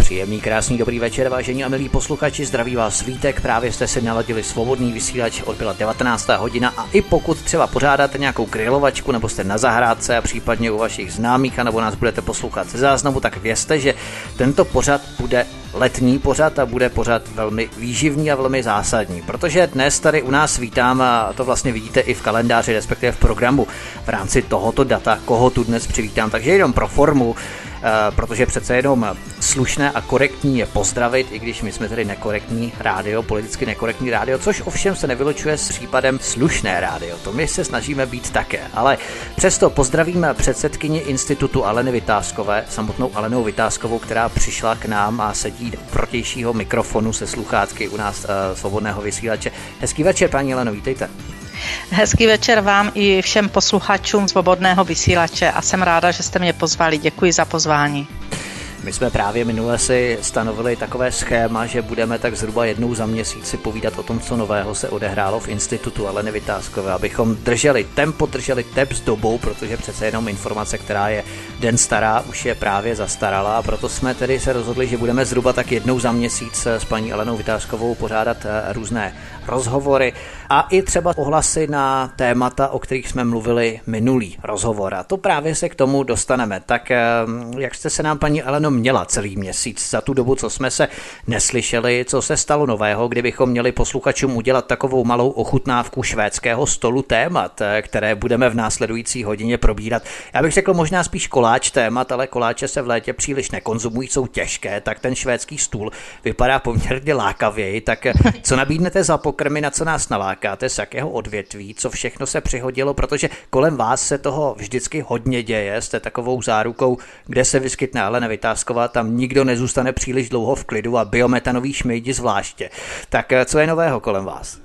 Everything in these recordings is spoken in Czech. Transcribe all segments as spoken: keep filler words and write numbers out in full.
Příjemný, krásný, dobrý večer, vážení a milí posluchači, zdraví vás Vítek, právě jste si naladili svobodný vysílač, odbyla devatenáctá hodina a i pokud třeba pořádáte nějakou grilovačku nebo jste na zahrádce a případně u vašich známých a nebo nás budete poslouchat ze záznamu, tak vězte, že tento pořad bude letní pořad a bude pořad velmi výživný a velmi zásadní, protože dnes tady u nás vítám, a to vlastně vidíte i v kalendáři, respektive v programu v rámci tohoto data, koho tu dnes přivítám, takže jenom pro formu, protože přece jenom slušné a korektní je pozdravit, i když my jsme tady nekorektní rádio, politicky nekorektní rádio, což ovšem se nevylučuje s případem slušné rádio, to my se snažíme být také, ale přesto pozdravíme předsedkyni institutu Aleny Vitázkové, samotnou Alenou Vitázkovou, která přišla k nám a sedí u protějšího mikrofonu se sluchátky u nás uh, svobodného vysílače. Hezký večer, paní Aleno, vítejte. Hezký večer vám i všem posluchačům svobodného vysílače a jsem ráda, že jste mě pozvali. Děkuji za pozvání. My jsme právě minule si stanovili takové schéma, že budeme tak zhruba jednou za měsíc si povídat o tom, co nového se odehrálo v institutu Aleny Vitázkové, abychom drželi tempo, drželi tep s dobou, protože přece jenom informace, která je den stará, už je právě zastaralá, a proto jsme tedy se rozhodli, že budeme zhruba tak jednou za měsíc s paní Alenou Vitázkovou pořádat různé rozhovory a i třeba ohlasy na témata, o kterých jsme mluvili minulý rozhovor. A to právě se k tomu dostaneme. Tak jak jste se nám, paní Aleno, měla celý měsíc za tu dobu, co jsme se neslyšeli, co se stalo nového, kdybychom měli posluchačům udělat takovou malou ochutnávku švédského stolu témat, které budeme v následující hodině probírat. Já bych řekl možná spíš koláč témat, ale koláče se v létě příliš nekonzumují, jsou těžké, tak ten švédský stůl vypadá poměrně lákavěji. Tak co nabídnete za pokrmy, na co nás nalákáte, z jakého odvětví, co všechno se přihodilo, protože kolem vás se toho vždycky hodně děje, jste takovou zárukou, kde se vyskytne Alena Vitázková, tam nikdo nezůstane příliš dlouho v klidu a biometanový šmejdi zvláště. Tak co je nového kolem vás?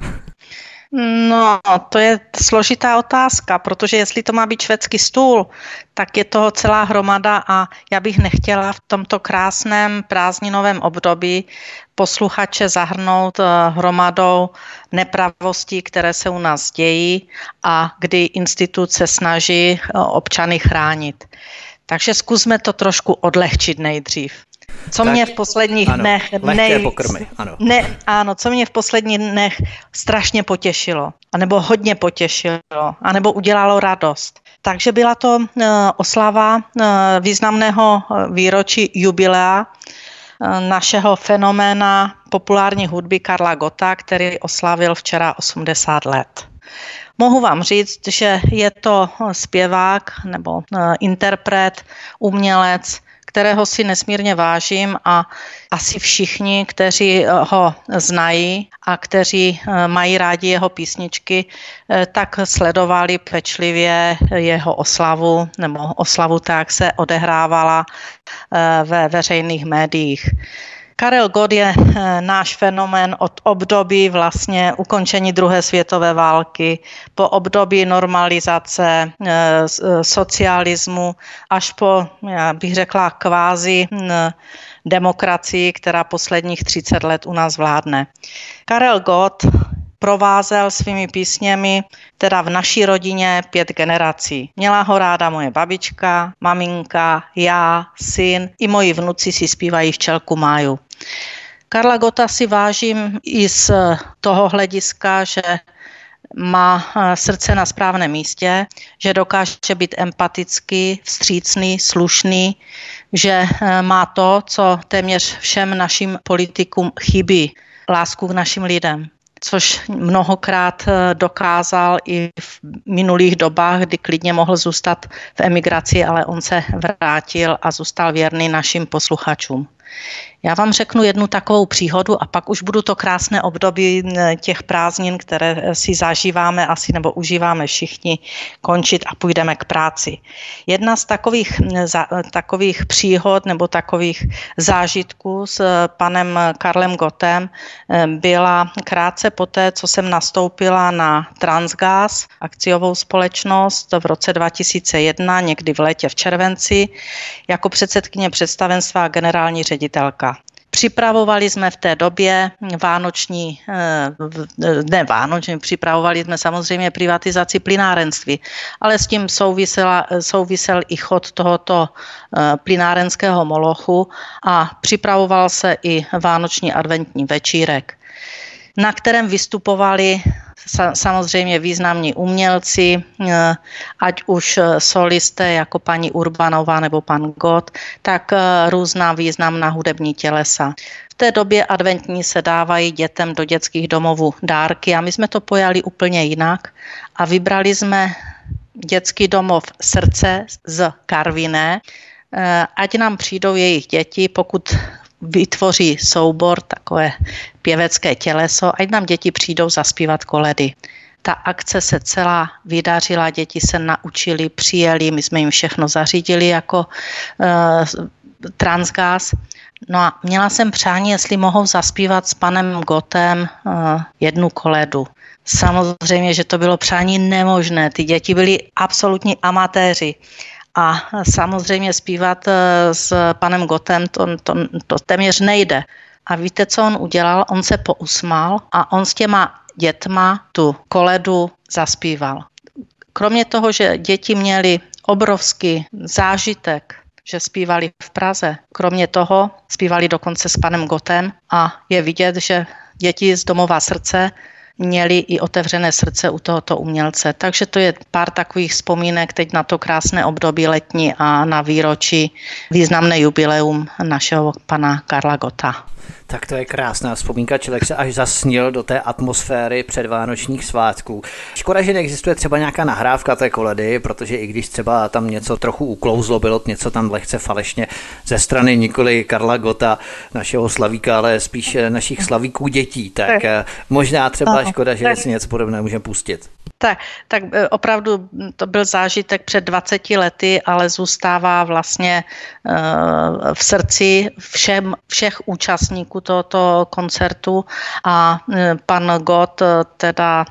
No, to je složitá otázka, protože jestli to má být švédský stůl, tak je toho celá hromada a já bych nechtěla v tomto krásném prázdninovém období posluchače zahrnout hromadou nepravostí, které se u nás dějí a kdy institut se snaží občany chránit. Takže zkusme to trošku odlehčit nejdřív. Co tak, mě v posledních ano, dnech lehké pokrmy, ano. Ne, ano, co mě v posledních dnech strašně potěšilo, anebo hodně potěšilo, anebo udělalo radost. Takže byla to uh, oslava uh, významného výročí jubilea uh, našeho fenoména populární hudby Karla Gotta, který oslavil včera osmdesát let. Mohu vám říct, že je to zpěvák nebo uh, interpret, umělec, kterého si nesmírně vážím a asi všichni, kteří ho znají a kteří mají rádi jeho písničky, tak sledovali pečlivě jeho oslavu nebo oslavu tak se odehrávala ve veřejných médiích. Karel Gott je náš fenomén od období vlastně ukončení druhé světové války, po období normalizace, socialismu, až po, já bych řekla, kvázi demokracii, která posledních třicet let u nás vládne. Karel Gott provázel svými písněmi teda v naší rodině pět generací. Měla ho ráda moje babička, maminka, já, syn i moji vnuci si zpívají Včelku Máju. Karla Gotta si vážím i z toho hlediska, že má srdce na správném místě, že dokáže být empatický, vstřícný, slušný, že má to, co téměř všem našim politikům chybí, lásku k našim lidem, což mnohokrát dokázal i v minulých dobách, kdy klidně mohl zůstat v emigraci, ale on se vrátil a zůstal věrný našim posluchačům. Já vám řeknu jednu takovou příhodu a pak už budu to krásné období těch prázdnin, které si zažíváme asi nebo užíváme všichni, končit a půjdeme k práci. Jedna z takových, za, takových příhod nebo takových zážitků s panem Karlem Gottem byla krátce poté, co jsem nastoupila na Transgas, akciovou společnost v roce dva tisíce jedna, někdy v létě v červenci, jako předsedkyně představenstva a generální ředitelka. Připravovali jsme v té době vánoční, ne vánoční, připravovali jsme samozřejmě privatizaci plynárenství, ale s tím souvisela, souvisel i chod tohoto plynárenského molochu a připravoval se i vánoční adventní večírek, na kterém vystupovali samozřejmě významní umělci, ať už solisté jako paní Urbanová nebo pan Gott, tak různá významná hudební tělesa. V té době adventní se dávají dětem do dětských domovů dárky a my jsme to pojali úplně jinak a vybrali jsme dětský domov Srdce z Karviné, ať nám přijdou jejich děti, pokud vytvoří soubor, takové pěvecké těleso, ať nám děti přijdou zaspívat koledy. Ta akce se celá vydařila, děti se naučili, přijeli, my jsme jim všechno zařídili jako uh, Transgas. No a měla jsem přání, jestli mohou zaspívat s panem Gottem uh, jednu koledu. Samozřejmě, že to bylo přání nemožné, ty děti byly absolutní amatéři. A samozřejmě zpívat s panem Gottem to, to, to téměř nejde. A víte, co on udělal? On se pousmál a on s těma dětma tu koledu zaspíval. Kromě toho, že děti měly obrovský zážitek, že zpívali v Praze, kromě toho zpívali dokonce s panem Gottem a je vidět, že děti z Domova Srdce měli i otevřené srdce u tohoto umělce. Takže to je pár takových vzpomínek teď na to krásné období letní a na výročí významné jubileum našeho pana Karla Gotta. Tak to je krásná vzpomínka, člověk se až zasnil do té atmosféry předvánočních svátků. Škoda, že neexistuje třeba nějaká nahrávka té koledy, protože i když třeba tam něco trochu uklouzlo, bylo něco tam lehce falešně ze strany nikoli Karla Gotta, našeho slavíka, ale spíš našich slavíků dětí, tak možná třeba škoda, že si něco podobného můžeme pustit. Tak, tak opravdu to byl zážitek před dvaceti lety, ale zůstává vlastně v srdci všem, všech účastníků tohoto koncertu a pan Gott teda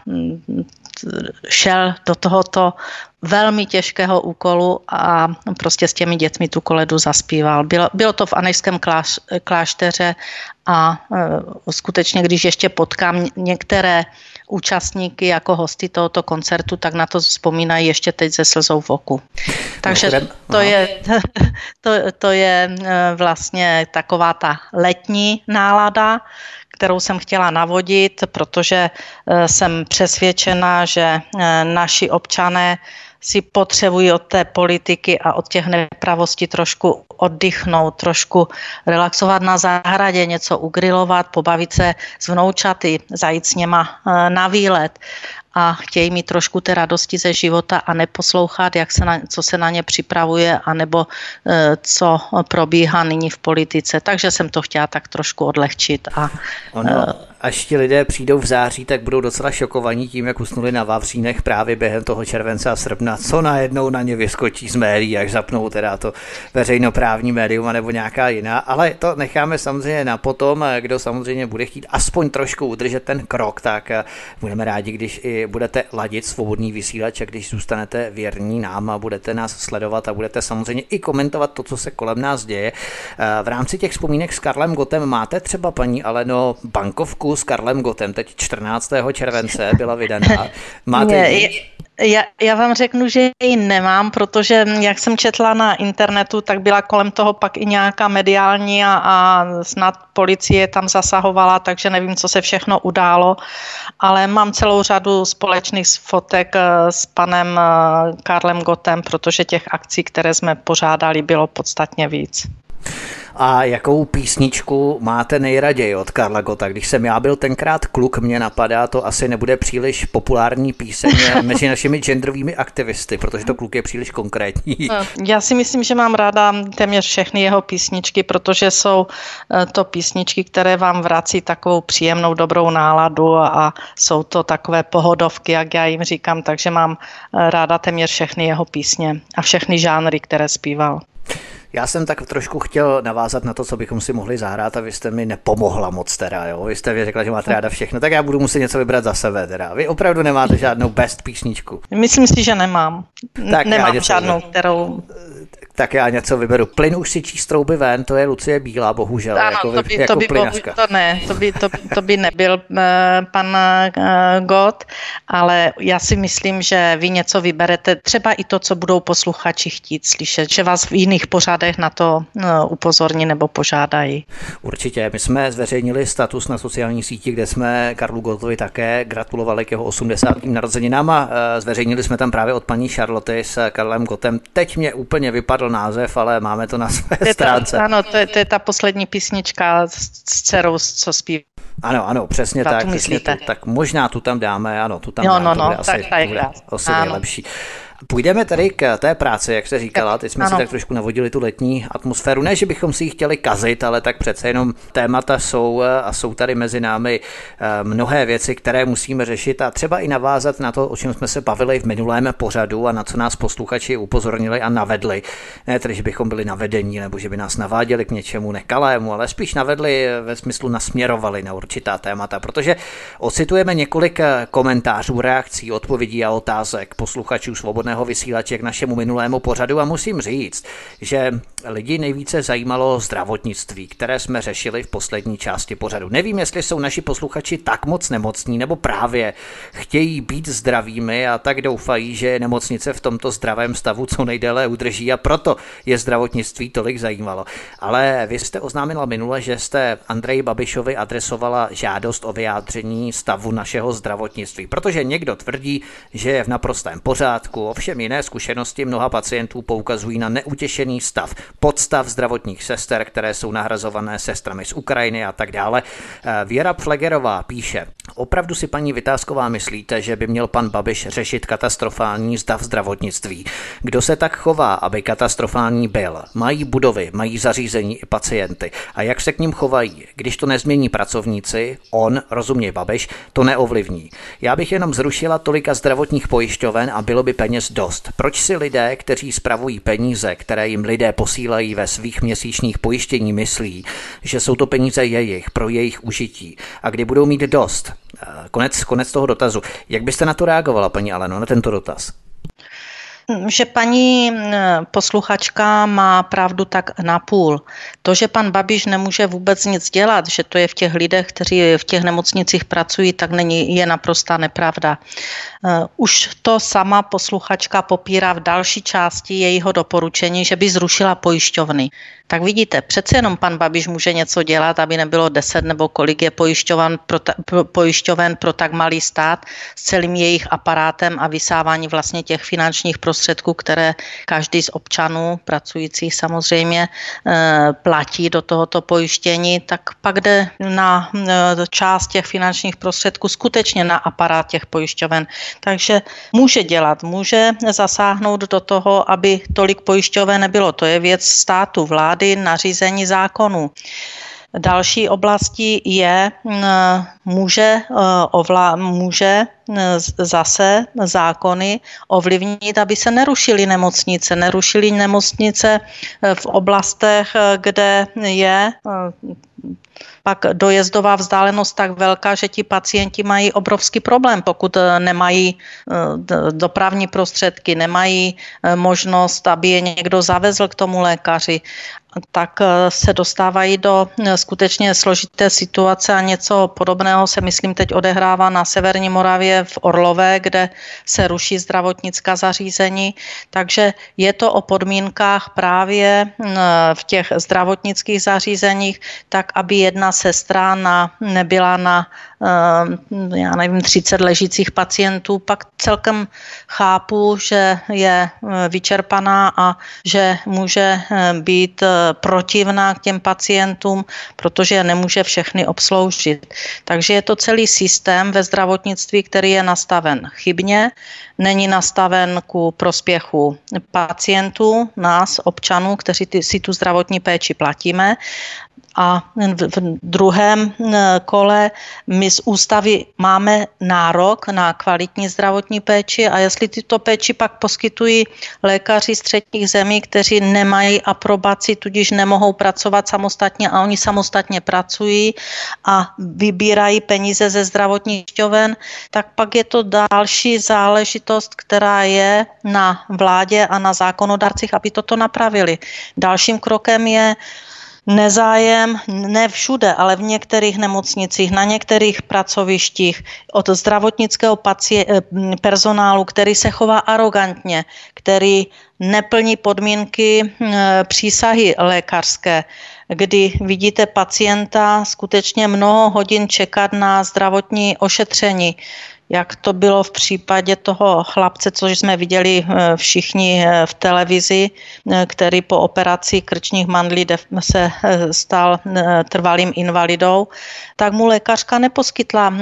šel do tohoto velmi těžkého úkolu a prostě s těmi dětmi tu koledu zaspíval. Bylo, bylo to v Anežském kláš, klášteře a e, skutečně, když ještě potkám některé účastníky jako hosty tohoto koncertu, tak na to vzpomínají ještě teď se slzou v oku. Takže to je, to, to je vlastně taková ta letní nálada, kterou jsem chtěla navodit, protože jsem přesvědčena, že naši občané si potřebují od té politiky a od těch nepravostí trošku oddychnout, trošku relaxovat na zahradě, něco ugrilovat, pobavit se s vnoučaty, zajít s něma na výlet a chtějí mít trošku té radosti ze života a neposlouchat, jak se na, co se na ně připravuje, anebo e, co probíhá nyní v politice. Takže jsem to chtěla tak trošku odlehčit. A, ono, e, až ti lidé přijdou v září, tak budou docela šokovaní tím, jak usnuli na Vavřínech právě během toho července a srpna, co najednou na ně vyskočí z médií, až zapnou teda to veřejnoprávní médium nebo nějaká jiná. Ale to necháme samozřejmě na potom, kdo samozřejmě bude chtít aspoň trošku udržet ten krok, tak budeme rádi, když i budete ladit svobodný vysílač a když zůstanete věrní nám a budete nás sledovat a budete samozřejmě i komentovat to, co se kolem nás děje. V rámci těch vzpomínek s Karlem Gottem máte třeba, paní Aleno, bankovku s Karlem Gottem, teď čtrnáctého července byla vydaná. Máte je, já, já vám řeknu, že ji nemám, protože jak jsem četla na internetu, tak byla kolem toho pak i nějaká mediální a, a snad policie tam zasahovala, takže nevím, co se všechno událo, ale mám celou řadu společných fotek s panem Karlem Gottem, protože těch akcí, které jsme pořádali, bylo podstatně víc. A jakou písničku máte nejraději od Karla Gotta? Když jsem já byl tenkrát kluk, mě napadá, to asi nebude příliš populární píseň mezi našimi genderovými aktivisty, protože to kluk je příliš konkrétní. Já si myslím, že mám ráda téměř všechny jeho písničky, protože jsou to písničky, které vám vrací takovou příjemnou, dobrou náladu a jsou to takové pohodovky, jak já jim říkám, takže mám ráda téměř všechny jeho písně a všechny žánry, které zpíval. Já jsem tak trošku chtěl navázat na to, co bychom si mohli zahrát a vy jste mi nepomohla moc teda, jo. Vy jste mi řekla, že máte ráda všechno, tak já budu muset něco vybrat za sebe teda. Vy opravdu nemáte žádnou best písničku. Myslím si, že nemám. Tak nemám žádnou, kterou... Tak já něco vyberu. Plyn už si číst trouby ven, to je Lucie Bílá, bohužel. Ano, jako to by, jako to, by bohu, to ne, to by, to, to by nebyl uh, pan uh, Gott, ale já si myslím, že vy něco vyberete, třeba i to, co budou posluchači chtít slyšet, že vás v jiných pořadech na to uh, upozorní nebo požádají. Určitě. My jsme zveřejnili status na sociální síti, kde jsme Karlu Gottovi také gratulovali k jeho osmdesátým narozeninám a uh, zveřejnili jsme tam právě od paní Charloty s Karlem Gottem. Teď mě úplně vypadl název, ale máme to na své stránce. Ta, ano, to je, to je ta poslední písnička s, s dcerou, co zpívá. Ano, ano, přesně tak. Přesně tu, tak možná tu tam dáme, ano, tu tam no, dáme, no, to no, bude tak, asi, tak, bude tak. asi nejlepší. Půjdeme tedy k té práci, jak jste říkala, teď jsme ano. si tak trošku navodili tu letní atmosféru, ne, že bychom si ji chtěli kazit, ale tak přece jenom témata jsou a jsou tady mezi námi mnohé věci, které musíme řešit a třeba i navázat na to, o čem jsme se bavili v minulém pořadu a na co nás posluchači upozornili a navedli. Ne tedy, že bychom byli navedení, nebo že by nás naváděli k něčemu nekalému, ale spíš navedli ve smyslu nasměrovali na určitá témata, protože ocitujeme několik komentářů, reakcí, odpovědí a otázek posluchačů Svobodného vysílače k našemu minulému pořadu a musím říct, že lidi nejvíce zajímalo zdravotnictví, které jsme řešili v poslední části pořadu. Nevím, jestli jsou naši posluchači tak moc nemocní, nebo právě chtějí být zdravými a tak doufají, že nemocnice v tomto zdravém stavu co nejdéle udrží a proto je zdravotnictví tolik zajímalo. Ale vy jste oznámila minule, že jste Andreji Babišovi adresovala žádost o vyjádření stavu našeho zdravotnictví, protože někdo tvrdí, že je v naprostém pořádku. Ovšem jiné zkušenosti mnoha pacientů poukazují na neutěšený stav, podstav zdravotních sester, které jsou nahrazované sestrami z Ukrajiny a tak dále. Věra Pflegerová píše: opravdu si, paní Vitásková, myslíte, že by měl pan Babiš řešit katastrofální stav zdravotnictví? Kdo se tak chová, aby katastrofální byl? Mají budovy, mají zařízení i pacienty. A jak se k ním chovají? Když to nezmění pracovníci, on, rozumě Babiš, to neovlivní. Já bych jenom zrušila tolika zdravotních pojišťoven a bylo by peněz dost. Proč si lidé, kteří spravují peníze, které jim lidé posílají ve svých měsíčních pojištění, myslí, že jsou to peníze jejich, pro jejich užití? A kdy budou mít dost? Konec, konec toho dotazu. Jak byste na to reagovala, paní Aleno, na tento dotaz? Že paní posluchačka má pravdu tak napůl. To, že pan Babiš nemůže vůbec nic dělat, že to je v těch lidech, kteří v těch nemocnicích pracují, tak není, je naprostá nepravda. Už to sama posluchačka popírá v další části jejího doporučení, že by zrušila pojišťovny. Tak vidíte, přece jenom pan Babiš může něco dělat, aby nebylo deset nebo kolik je pojišťoven pro, ta, pro, pojišťoven pro tak malý stát s celým jejich aparátem a vysávání vlastně těch finančních prostředků, které každý z občanů pracujících samozřejmě e, platí do tohoto pojištění, tak pak jde na e, část těch finančních prostředků skutečně na aparát těch pojišťoven. Takže může dělat, může zasáhnout do toho, aby tolik pojišťoven nebylo. To je věc státu, vlády, nařízení zákonů. Další oblastí je, může, ovla, může zase zákony ovlivnit, aby se nerušily nemocnice. Nerušily nemocnice v oblastech, kde je pak dojezdová vzdálenost tak velká, že ti pacienti mají obrovský problém, pokud nemají dopravní prostředky, nemají možnost, aby je někdo zavezl k tomu lékaři, tak se dostávají do skutečně složité situace a něco podobného se, myslím, teď odehrává na severní Moravě v Orlové, kde se ruší zdravotnická zařízení. Takže je to o podmínkách právě v těch zdravotnických zařízeních, tak aby jedna sestra na, nebyla na já nevím, třicet ležících pacientů, pak celkem chápu, že je vyčerpaná a že může být protivná k těm pacientům, protože je nemůže všechny obsloužit. Takže je to celý systém ve zdravotnictví, který je nastaven chybně, není nastaven ku prospěchu pacientů, nás, občanů, kteří si tu zdravotní péči platíme. A v druhém kole my z ústavy máme nárok na kvalitní zdravotní péči a jestli tyto péči pak poskytují lékaři z třetích zemí, kteří nemají aprobaci, tudíž nemohou pracovat samostatně a oni samostatně pracují a vybírají peníze ze zdravotnišťoven, tak pak je to další záležitost, která je na vládě a na zákonodárcích, aby toto napravili. Dalším krokem je nezájem, ne všude, ale v některých nemocnicích, na některých pracovištích od zdravotnického pacie- personálu, který se chová arogantně, který neplní podmínky přísahy lékařské, kdy vidíte pacienta skutečně mnoho hodin čekat na zdravotní ošetření, jak to bylo v případě toho chlapce, což jsme viděli všichni v televizi, který po operaci krčních mandlí se stal trvalým invalidou, tak mu lékařka neposkytla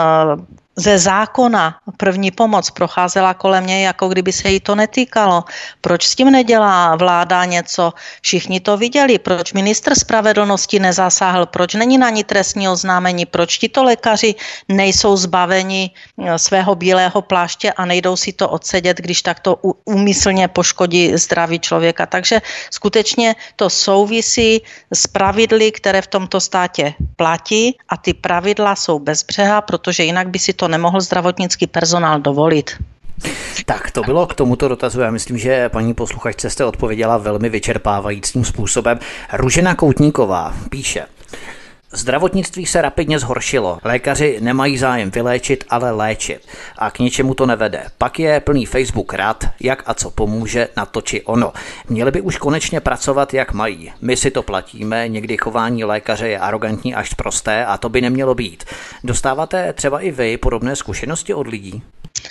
ze zákona první pomoc, procházela kolem něj, jako kdyby se jí to netýkalo. Proč s tím nedělá vláda něco? Všichni to viděli. Proč ministr spravedlnosti nezasáhl? Proč není na ní trestní oznámení? Proč tito lékaři nejsou zbaveni svého bílého pláště a nejdou si to odsedět, když takto úmyslně poškodí zdraví člověka? Takže skutečně to souvisí s pravidly, které v tomto státě platí a ty pravidla jsou bezbřehá, protože jinak by si to nemohl zdravotnický personál dovolit. Tak to bylo k tomuto dotazu. Já myslím, že paní posluchačce jste odpověděla velmi vyčerpávajícím způsobem. Růžena Koutníková píše: zdravotnictví se rapidně zhoršilo. Lékaři nemají zájem vyléčit, ale léčit. A k ničemu to nevede. Pak je plný Facebook rad, jak a co pomůže na to či ono. Měli by už konečně pracovat, jak mají. My si to platíme, někdy chování lékaře je arrogantní až sprosté a to by nemělo být. Dostáváte třeba i vy podobné zkušenosti od lidí?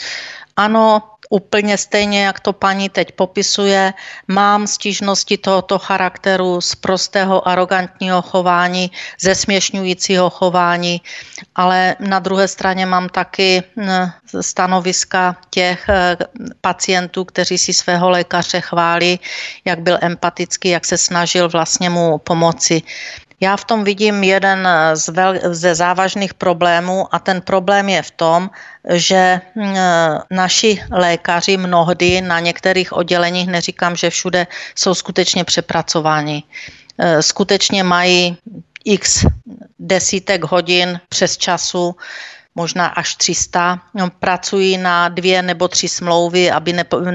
Ano, úplně stejně, jak to paní teď popisuje, mám stížnosti tohoto charakteru z prostého arrogantního chování, zesměšňujícího chování, ale na druhé straně mám taky stanoviska těch pacientů, kteří si svého lékaře chválí, jak byl empatický, jak se snažil vlastně mu pomoci. Já v tom vidím jeden z vel, ze závažných problémů a ten problém je v tom, že naši lékaři mnohdy na některých odděleních, neříkám, že všude, jsou skutečně přepracováni. Skutečně mají x desítek hodin přes času, možná až tři sta, pracují na dvě nebo tři smlouvy, aby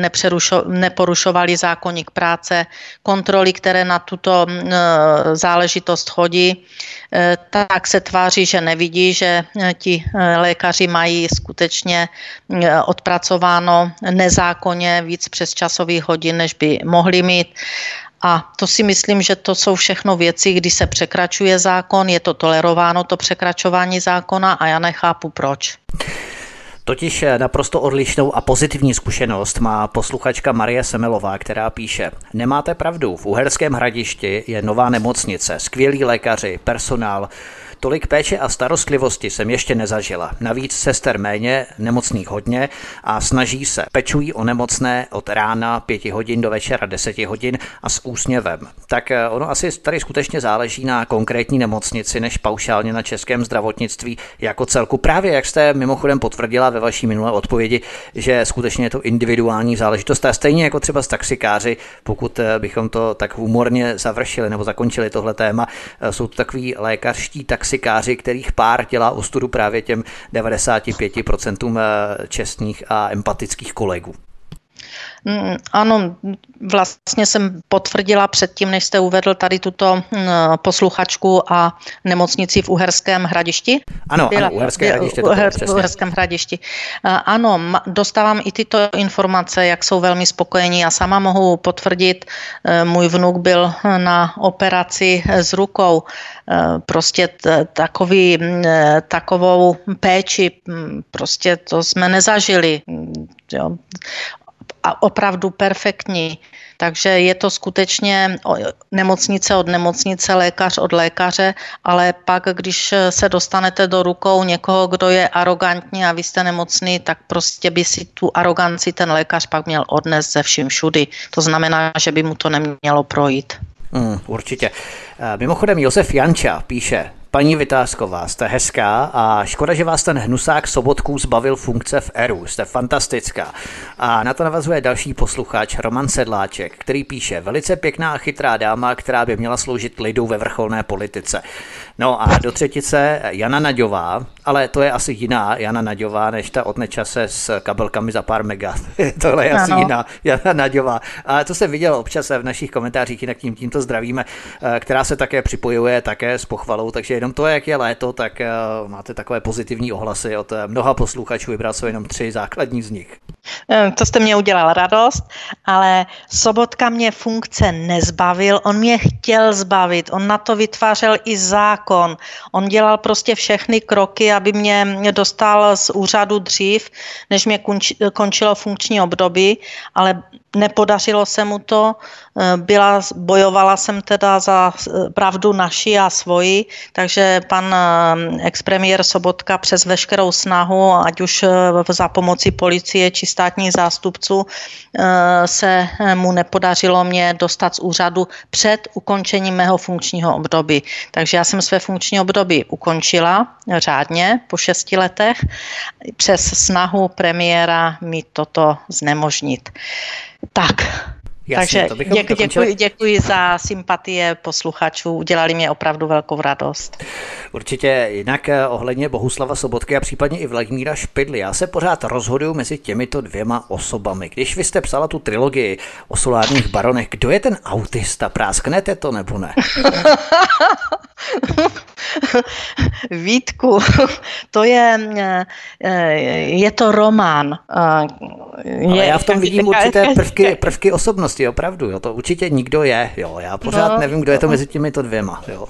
neporušovali zákoník práce, kontroly, které na tuto záležitost chodí, tak se tváří, že nevidí, že ti lékaři mají skutečně odpracováno nezákonně víc přesčasových hodin, než by mohli mít. A to si myslím, že to jsou všechno věci, kdy se překračuje zákon, je to tolerováno, to překračování zákona a já nechápu proč. Totiž naprosto odlišnou a pozitivní zkušenost má posluchačka Marie Semelová, která píše: nemáte pravdu, v Uherském Hradišti je nová nemocnice, skvělí lékaři, personál. Tolik péče a starostlivosti jsem ještě nezažila. Navíc sester méně, nemocných hodně a snaží se. Pečují o nemocné od rána pěti hodin do večera deseti hodin a s úsměvem. Tak ono asi tady skutečně záleží na konkrétní nemocnici, než paušálně na českém zdravotnictví jako celku. Právě jak jste mimochodem potvrdila ve vaší minulé odpovědi, že skutečně je to individuální záležitost. A stejně jako třeba s taxikáři, pokud bychom to tak humorně završili nebo zakončili tohle téma, jsou to takový lékařští taxikáři, kterých pár dělá ostudu právě těm devadesát pět procent čestných a empatických kolegů. Ano, vlastně jsem potvrdila předtím, než jste uvedl tady tuto posluchačku a nemocnici v Uherském Hradišti. Ano, ano, Uherské Hradiště. To Uher, v Uherském Hradišti. Ano, dostávám i tyto informace, jak jsou velmi spokojení. Já sama mohu potvrdit, můj vnuk byl na operaci s rukou. Prostě takový, takovou péči, prostě to jsme nezažili. Jo. A opravdu perfektní. Takže je to skutečně nemocnice od nemocnice, lékař od lékaře, ale pak, když se dostanete do rukou někoho, kdo je arrogantní a vy jste nemocný, tak prostě by si tu aroganci ten lékař pak měl odnést ze vším všudy. To znamená, že by mu to nemělo projít. Mm, určitě. Mimochodem Josef Janča píše: Paní Vitásková, jste hezká a škoda, že vás ten hnusák Sobotků zbavil funkce v Eru. Jste fantastická. A na to navazuje další posluchač Roman Sedláček, který píše: velice pěkná a chytrá dáma, která by měla sloužit lidu ve vrcholné politice. No a do třetice Jana Naďová, ale to je asi jiná Jana Naďová, než ta od Nečase s kabelkami za pár mega. Tohle je asi ano. jiná Jana Naďová. A to se viděl občas v našich komentářích, jinak tím tímto zdravíme, která se také připojuje také s pochvalou, takže jenom to, jak je léto, tak uh, máte takové pozitivní ohlasy od mnoha posluchačů, vybral jsou jenom tři základní z nich. To jste mě udělal radost, ale Sobotka mě funkce nezbavil, on mě chtěl zbavit, on na to vytvářel i zákon, on dělal prostě všechny kroky, aby mě dostal z úřadu dřív, než mě končilo funkční období, ale nepodařilo se mu to, byla, bojovala jsem teda za pravdu naši a svoji, takže pan expremiér Sobotka přes veškerou snahu, ať už za pomoci policie či státních zástupců, se mu nepodařilo mě dostat z úřadu před ukončením mého funkčního období. Takže já jsem své funkční období ukončila řádně po šesti letech přes snahu premiéra mi toto znemožnit. Tak, Jasně, takže děkuji, děkuji, děkuji za sympatie posluchačů, udělali mě opravdu velkou radost. Určitě, jinak ohledně Bohuslava Sobotky a případně i Vladimíra Špidly, já se pořád rozhoduju mezi těmito dvěma osobami. Když vy jste psala tu trilogii o solárních baronech, kdo je ten autista? Prásknete to nebo ne? Vítku, to je, je to román. Ale já v tom vidím určité prvky, prvky osobnosti, opravdu, jo, to určitě nikdo je, jo, já pořád no, nevím, kdo je to mezi těmito dvěma, jo.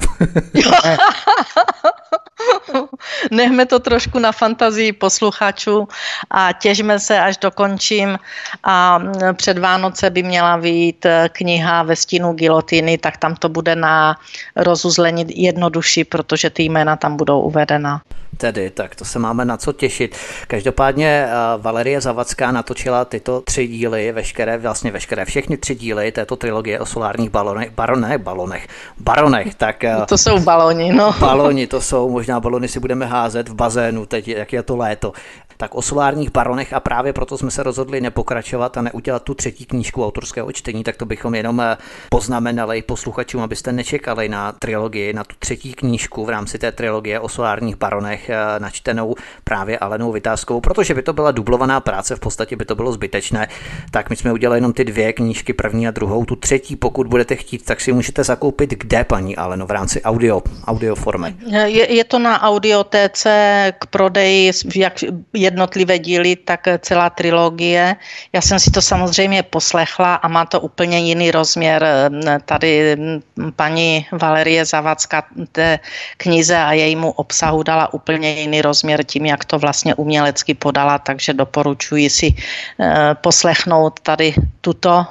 Nechme to trošku na fantazii posluchačů a těžme se, až dokončím, a před Vánoce by měla vyjít kniha Ve stínu gilotiny, tak tam to bude na rozuzlení jednodušší, protože ty jména tam budou uvedena. Tedy, tak to se máme na co těšit. Každopádně Valerie Zavacká natočila tyto tři díly, veškeré, vlastně veškeré, všechny tři díly této trilogie o solárních balonech, baronech, balonech, baronech, tak... To jsou baloni, no. Baloni, to jsou, možná balony si budeme házet v bazénu, teď, jak je to léto. Tak o solárních baronech, a právě proto jsme se rozhodli nepokračovat a neudělat tu třetí knížku autorského čtení, tak to bychom jenom poznamenali posluchačům, abyste nečekali na trilogii, na tu třetí knížku v rámci té trilogie o solárních baronech načtenou právě Alenou Vitáskovou, protože by to byla dublovaná práce, v podstatě by to bylo zbytečné, tak my jsme udělali jenom ty dvě knížky, první a druhou, tu třetí, pokud budete chtít, tak si můžete zakoupit kde, paní Aleno, v rámci audio, audio formy. Je, je to na audiotéce k prodeji, jak jednotlivé díly, tak celá trilogie. Já jsem si to samozřejmě poslechla a má to úplně jiný rozměr. Tady paní Valerie Zavacká té knize a jejímu obsahu dala úplně jiný rozměr tím, jak to vlastně umělecky podala, takže doporučuji si poslechnout tady tuto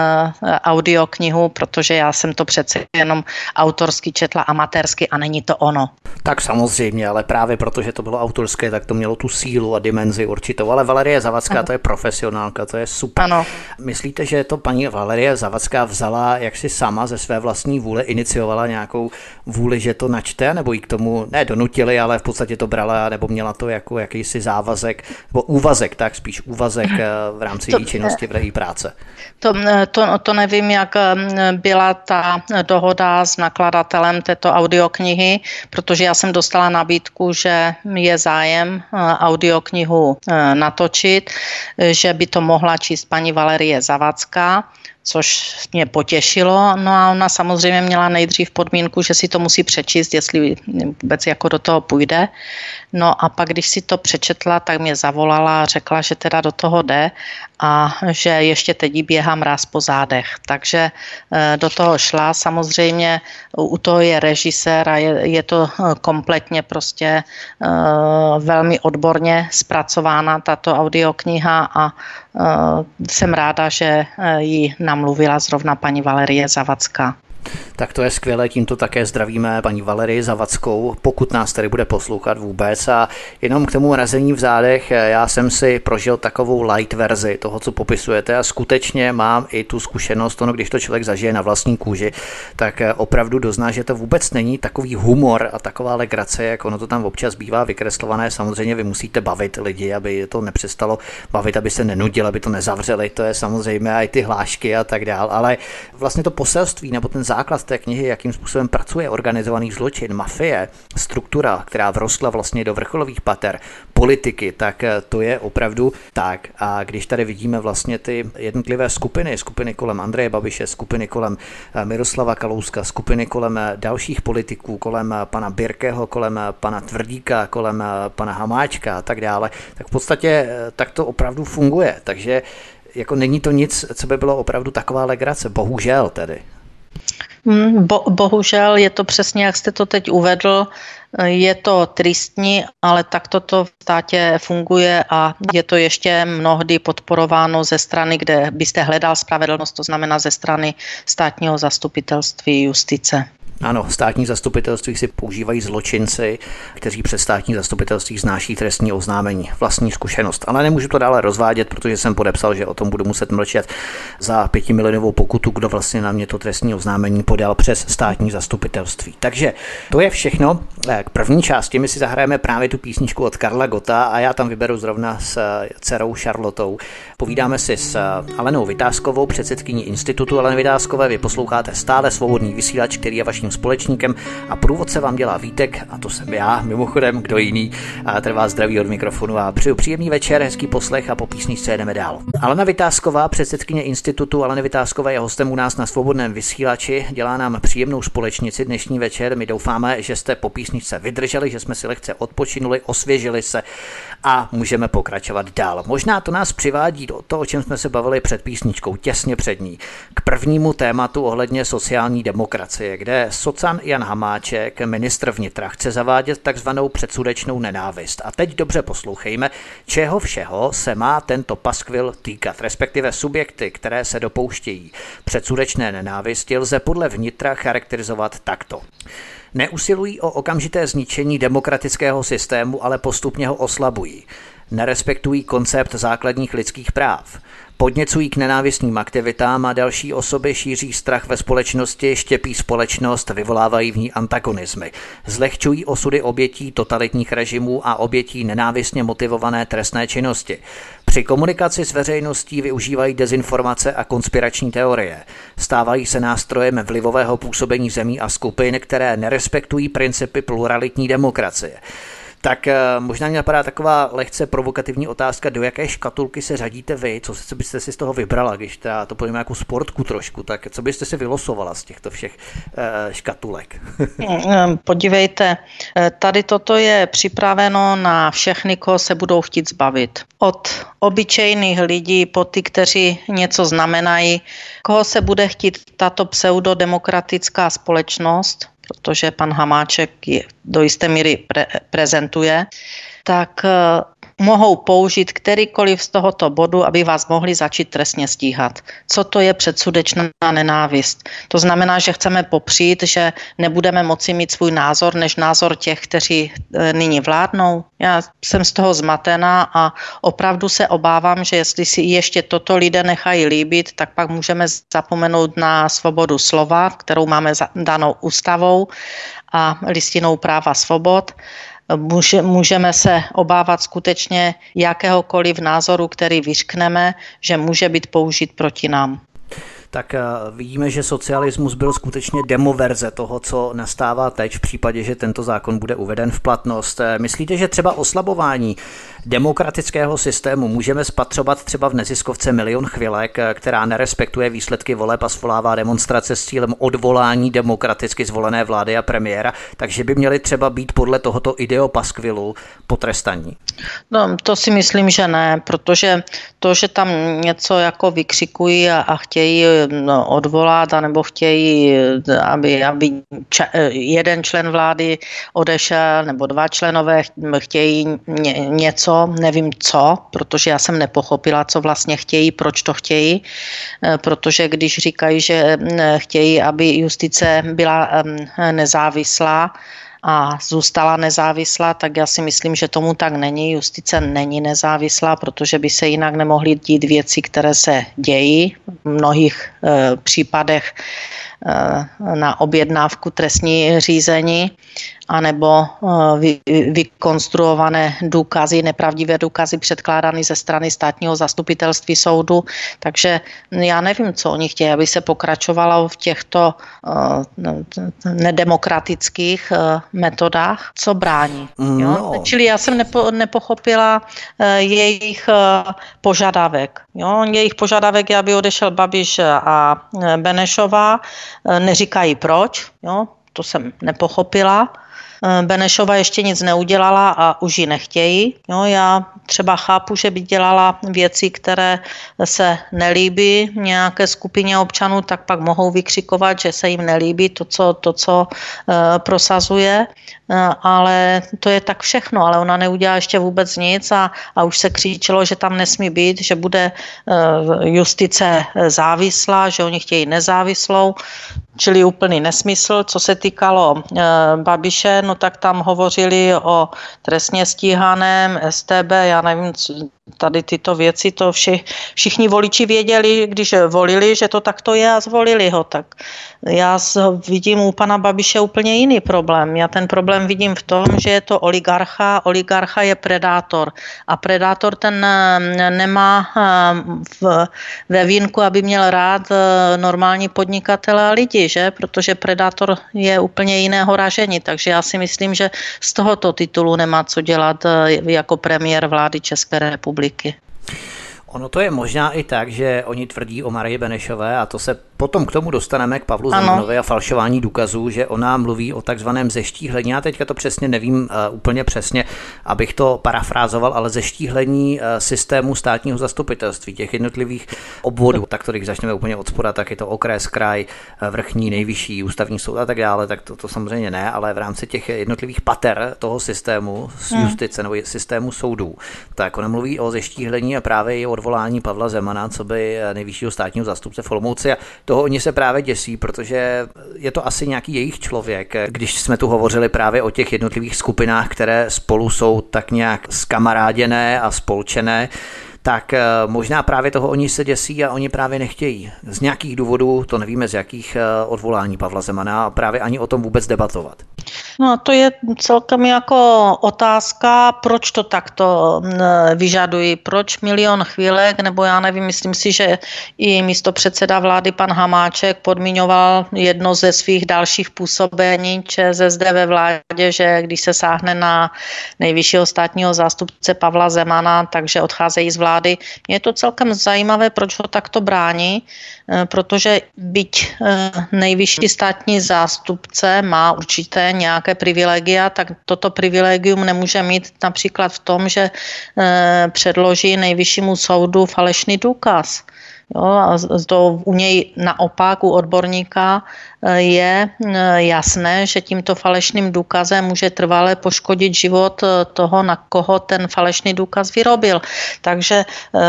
audioknihu, protože já jsem to přece jenom autorsky četla amatérsky a není to ono. Tak samozřejmě, ale právě protože to bylo autorské, tak to mělo tu sílu a dimenzi určitou. Ale Valerie Zavacká, ano. To je profesionálka, to je super. Ano. Myslíte, že to paní Valerie Zavacká vzala, jak si sama ze své vlastní vůle iniciovala nějakou vůli, že to načte, nebo jí k tomu ne donutili, ale v podstatě to brala, nebo měla to jako jakýsi závazek, nebo úvazek, tak spíš úvazek v rámci její činnosti v její práce? To, to, to nevím, jak byla ta dohoda s nakladatelem této audioknihy, protože já jsem dostala nabídku, že je zájem audioknihu natočit, že by to mohla číst paní Valerie Zavacká, což mě potěšilo. No a ona samozřejmě měla nejdřív podmínku, že si to musí přečíst, jestli vůbec jako do toho půjde. No a pak, když si to přečetla, tak mě zavolala a řekla, že teda do toho jde a že ještě teď běhá mráz po zádech. Takže do toho šla. Samozřejmě u toho je režisér a je, je to kompletně prostě uh, velmi odborně zpracována tato audiokniha a uh, jsem ráda, že ji namluvila zrovna paní Valerie Zavacká. Tak to je skvělé, tímto také zdravíme paní Valerii Zavackou, pokud nás tady bude poslouchat vůbec. A jenom k tomu mrazení v zádech, já jsem si prožil takovou light verzi toho, co popisujete a skutečně mám i tu zkušenost, ono, když to člověk zažije na vlastní kůži, tak opravdu dozná, že to vůbec není takový humor a taková legrace, jak ono to tam občas bývá vykreslované. Samozřejmě vy musíte bavit lidi, aby to nepřestalo bavit, aby se nenudil, aby to nezavřeli, to je samozřejmě i ty hlášky a tak dál, ale vlastně to poselství nebo ten základ té knihy, jakým způsobem pracuje organizovaný zločin, mafie, struktura, která vrostla vlastně do vrcholových pater, politiky, tak to je opravdu tak. A když tady vidíme vlastně ty jednotlivé skupiny, skupiny kolem Andreje Babiše, skupiny kolem Miroslava Kalouska, skupiny kolem dalších politiků, kolem pana Birkeho, kolem pana Tvrdíka, kolem pana Hamáčka a tak dále, tak v podstatě tak to opravdu funguje. Takže jako není to nic, co by bylo opravdu taková legrace, bohužel tedy. Bo, bohužel je to přesně, jak jste to teď uvedl, je to tristní, ale tak toto v státě funguje a je to ještě mnohdy podporováno ze strany, kde byste hledal spravedlnost, to znamená ze strany státního zastupitelství justice. Ano, státní zastupitelství si používají zločinci, kteří před státní zastupitelství znáší trestní oznámení. Vlastní zkušenost. Ale nemůžu to dále rozvádět, protože jsem podepsal, že o tom budu muset mlčet za pětimilionovou pokutu, kdo vlastně na mě to trestní oznámení podal přes státní zastupitelství. Takže to je všechno. K první části my si zahrajeme právě tu písničku od Karla Gotta a já tam vyberu zrovna s dcerou Charlotou. Povídáme si s Alenou Vitáskovou, předsedkyní institutu Aleny Vitáskové. Vy posloucháte stále Svobodný vysílač, který je vaším společníkem a průvodce vám dělá Vítek a to jsem já, mimochodem, kdo jiný. A tady vás zdraví od mikrofonu a přeju příjemný večer, hezký poslech a po písničce jedeme dál. Alena Vitásková, předsedkyně institutu Aleny Vitáskové, je hostem u nás na Svobodném vysílači, dělá nám příjemnou společnici dnešní večer. My doufáme, že jste po písničce vydrželi, že jsme si lehce odpočinuli, osvěžili se a můžeme pokračovat dál. Možná to nás přivádí do toho, o čem jsme se bavili před písničkou, těsně před ní, k prvnímu tématu ohledně sociální demokracie, kde socan Jan Hamáček, ministr vnitra, chce zavádět takzvanou předsudečnou nenávist. A teď dobře poslouchejme, čeho všeho se má tento paskvil týkat, respektive subjekty, které se dopouštějí předsudečné nenávisti, lze podle vnitra charakterizovat takto. Neusilují o okamžité zničení demokratického systému, ale postupně ho oslabují. Nerespektují koncept základních lidských práv. Podněcují k nenávistným aktivitám a další osoby šíří strach ve společnosti, štěpí společnost, vyvolávají v ní antagonismy. Zlehčují osudy obětí totalitních režimů a obětí nenávistně motivované trestné činnosti. Při komunikaci s veřejností využívají dezinformace a konspirační teorie. Stávají se nástrojem vlivového působení zemí a skupin, které nerespektují principy pluralitní demokracie. Tak možná mě napadá taková lehce provokativní otázka, do jaké škatulky se řadíte vy, co, co byste si z toho vybrala, když teda to pojíme jako sportku trošku, tak co byste si vylosovala z těchto všech uh, škatulek? Podívejte, tady toto je připraveno na všechny, koho se budou chtít zbavit. Od obyčejných lidí po ty, kteří něco znamenají, koho se bude chtít tato pseudodemokratická společnost, protože pan Hamáček je do jisté míry pre- prezentuje, tak uh, mohou použít kterýkoliv z tohoto bodu, aby vás mohli začít trestně stíhat. Co to je předsudečná nenávist? To znamená, že chceme popřít, že nebudeme moci mít svůj názor než názor těch, kteří e, nyní vládnou. Já jsem z toho zmatená a opravdu se obávám, že jestli si ještě toto lidé nechají líbit, tak pak můžeme zapomenout na svobodu slova, kterou máme danou ústavou a listinou práva svobod. Můžeme se obávat skutečně jakéhokoliv názoru, který vyřkneme, že může být použit proti nám. Tak vidíme, že socialismus byl skutečně demoverze toho, co nastává teď v případě, že tento zákon bude uveden v platnost. Myslíte, že třeba oslabování demokratického systému můžeme spatřovat třeba v neziskovce Milion chvilek, která nerespektuje výsledky voleb a svolává demonstrace s cílem odvolání demokraticky zvolené vlády a premiéra, takže by měli třeba být podle tohoto ideopaskvilu potrestaní? No, to si myslím, že ne, protože to, že tam něco jako vykřikují a, a chtějí no, odvolat, anebo chtějí, aby, aby ča, jeden člen vlády odešel, nebo dva členové chtějí ně, něco, nevím co, protože já jsem nepochopila, co vlastně chtějí, proč to chtějí, protože když říkají, že chtějí, aby justice byla nezávislá, a zůstala nezávislá, tak já si myslím, že tomu tak není. Justice není nezávislá, protože by se jinak nemohly dít věci, které se dějí v mnohých e, případech e, na objednávku trestní řízení, anebo vy, vykonstruované důkazy, nepravdivé důkazy předkládány ze strany státního zastupitelství soudu. Takže já nevím, co oni chtějí, aby se pokračovalo v těchto uh, nedemokratických uh, metodách. Co brání? Jo? No. Čili já jsem nepo, nepochopila uh, jejich uh, požadavek. Jo? Jejich požadavek je, aby odešel Babiš a Benešová. Uh, neříkají proč. Jo? To jsem nepochopila. Benešova ještě nic neudělala a už ji nechtějí. Jo, já třeba chápu, že by dělala věci, které se nelíbí nějaké skupině občanů, tak pak mohou vykřikovat, že se jim nelíbí to, co, to, co uh, prosazuje, uh, ale to je tak všechno, ale ona neudělá ještě vůbec nic a, a už se křičelo, že tam nesmí být, že bude uh, justice závislá, že oni chtějí nezávislou, čili úplný nesmysl. Co se týkalo uh, Babiše, no tak tam hovořili o trestně stíhaném, S T B, já nevím, tady tyto věci, to vši, všichni voliči věděli, když volili, že to takto je a zvolili ho. Tak já vidím u pana Babiše úplně jiný problém. Já ten problém vidím v tom, že je to oligarcha, oligarcha je predátor a predátor ten nemá v, ve vínku, aby měl rád normální podnikatele a lidi, že? Protože predátor je úplně jiného ražení, takže já si myslím, že z tohoto titulu nemá co dělat jako premiér vlády České republiky. Ono to je možná i tak, že oni tvrdí o Marii Benešové a to se potom k tomu dostaneme k Pavlu Zemanovi a falšování důkazů, že ona mluví o takzvaném zeštíhlení. Já teďka to přesně nevím uh, úplně přesně, abych to parafrázoval, ale zeštíhlení uh, systému státního zastupitelství, těch jednotlivých obvodů. Tak to, když začneme úplně od spoda, tak je to okres, kraj, vrchní, nejvyšší, ústavní soud a tak dále, tak to, to samozřejmě ne, ale v rámci těch jednotlivých pater toho systému z justice nebo systému soudů, tak ona mluví o zeštíhlení a právě i o odvolání Pavla Zemana, co by nejvyššího státního zástupce v Olomouci a toho oni se právě děsí, protože je to asi nějaký jejich člověk. Když jsme tu hovořili právě o těch jednotlivých skupinách, které spolu jsou tak nějak skamaráděné a spolčené, tak možná právě toho oni se děsí a oni právě nechtějí. Z nějakých důvodů, to nevíme z jakých, odvolání Pavla Zemana a právě ani o tom vůbec debatovat. No to je celkem jako otázka, proč to takto vyžadují, proč milion chvílek, nebo já nevím, myslím si, že i místopředseda vlády pan Hamáček podmiňoval jedno ze svých dalších působení ČSSD ve vládě, že když se sáhne na nejvyššího státního zástupce Pavla Zemana, takže odcházejí z vlády. Je to celkem zajímavé, proč ho takto brání, protože byť nejvyšší státní zástupce má určité nějaké privilegia, tak toto privilegium nemůže mít například v tom, že předloží nejvyššímu soudu falešný důkaz. Jo, a to u něj naopak, u odborníka, je jasné, že tímto falešným důkazem může trvale poškodit život toho, na koho ten falešný důkaz vyrobil. Takže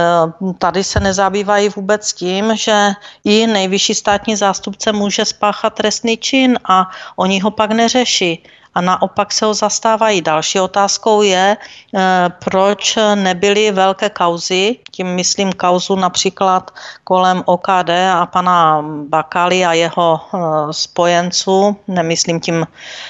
tady se nezabývají vůbec tím, že i nejvyšší státní zástupce může spáchat trestný čin a oni ho pak neřeší. A naopak se ho zastávají. Další otázkou je, proč nebyly velké kauzy, tím myslím kauzu například kolem O K D a pana Bakaly a jeho spojenců, nemyslím tím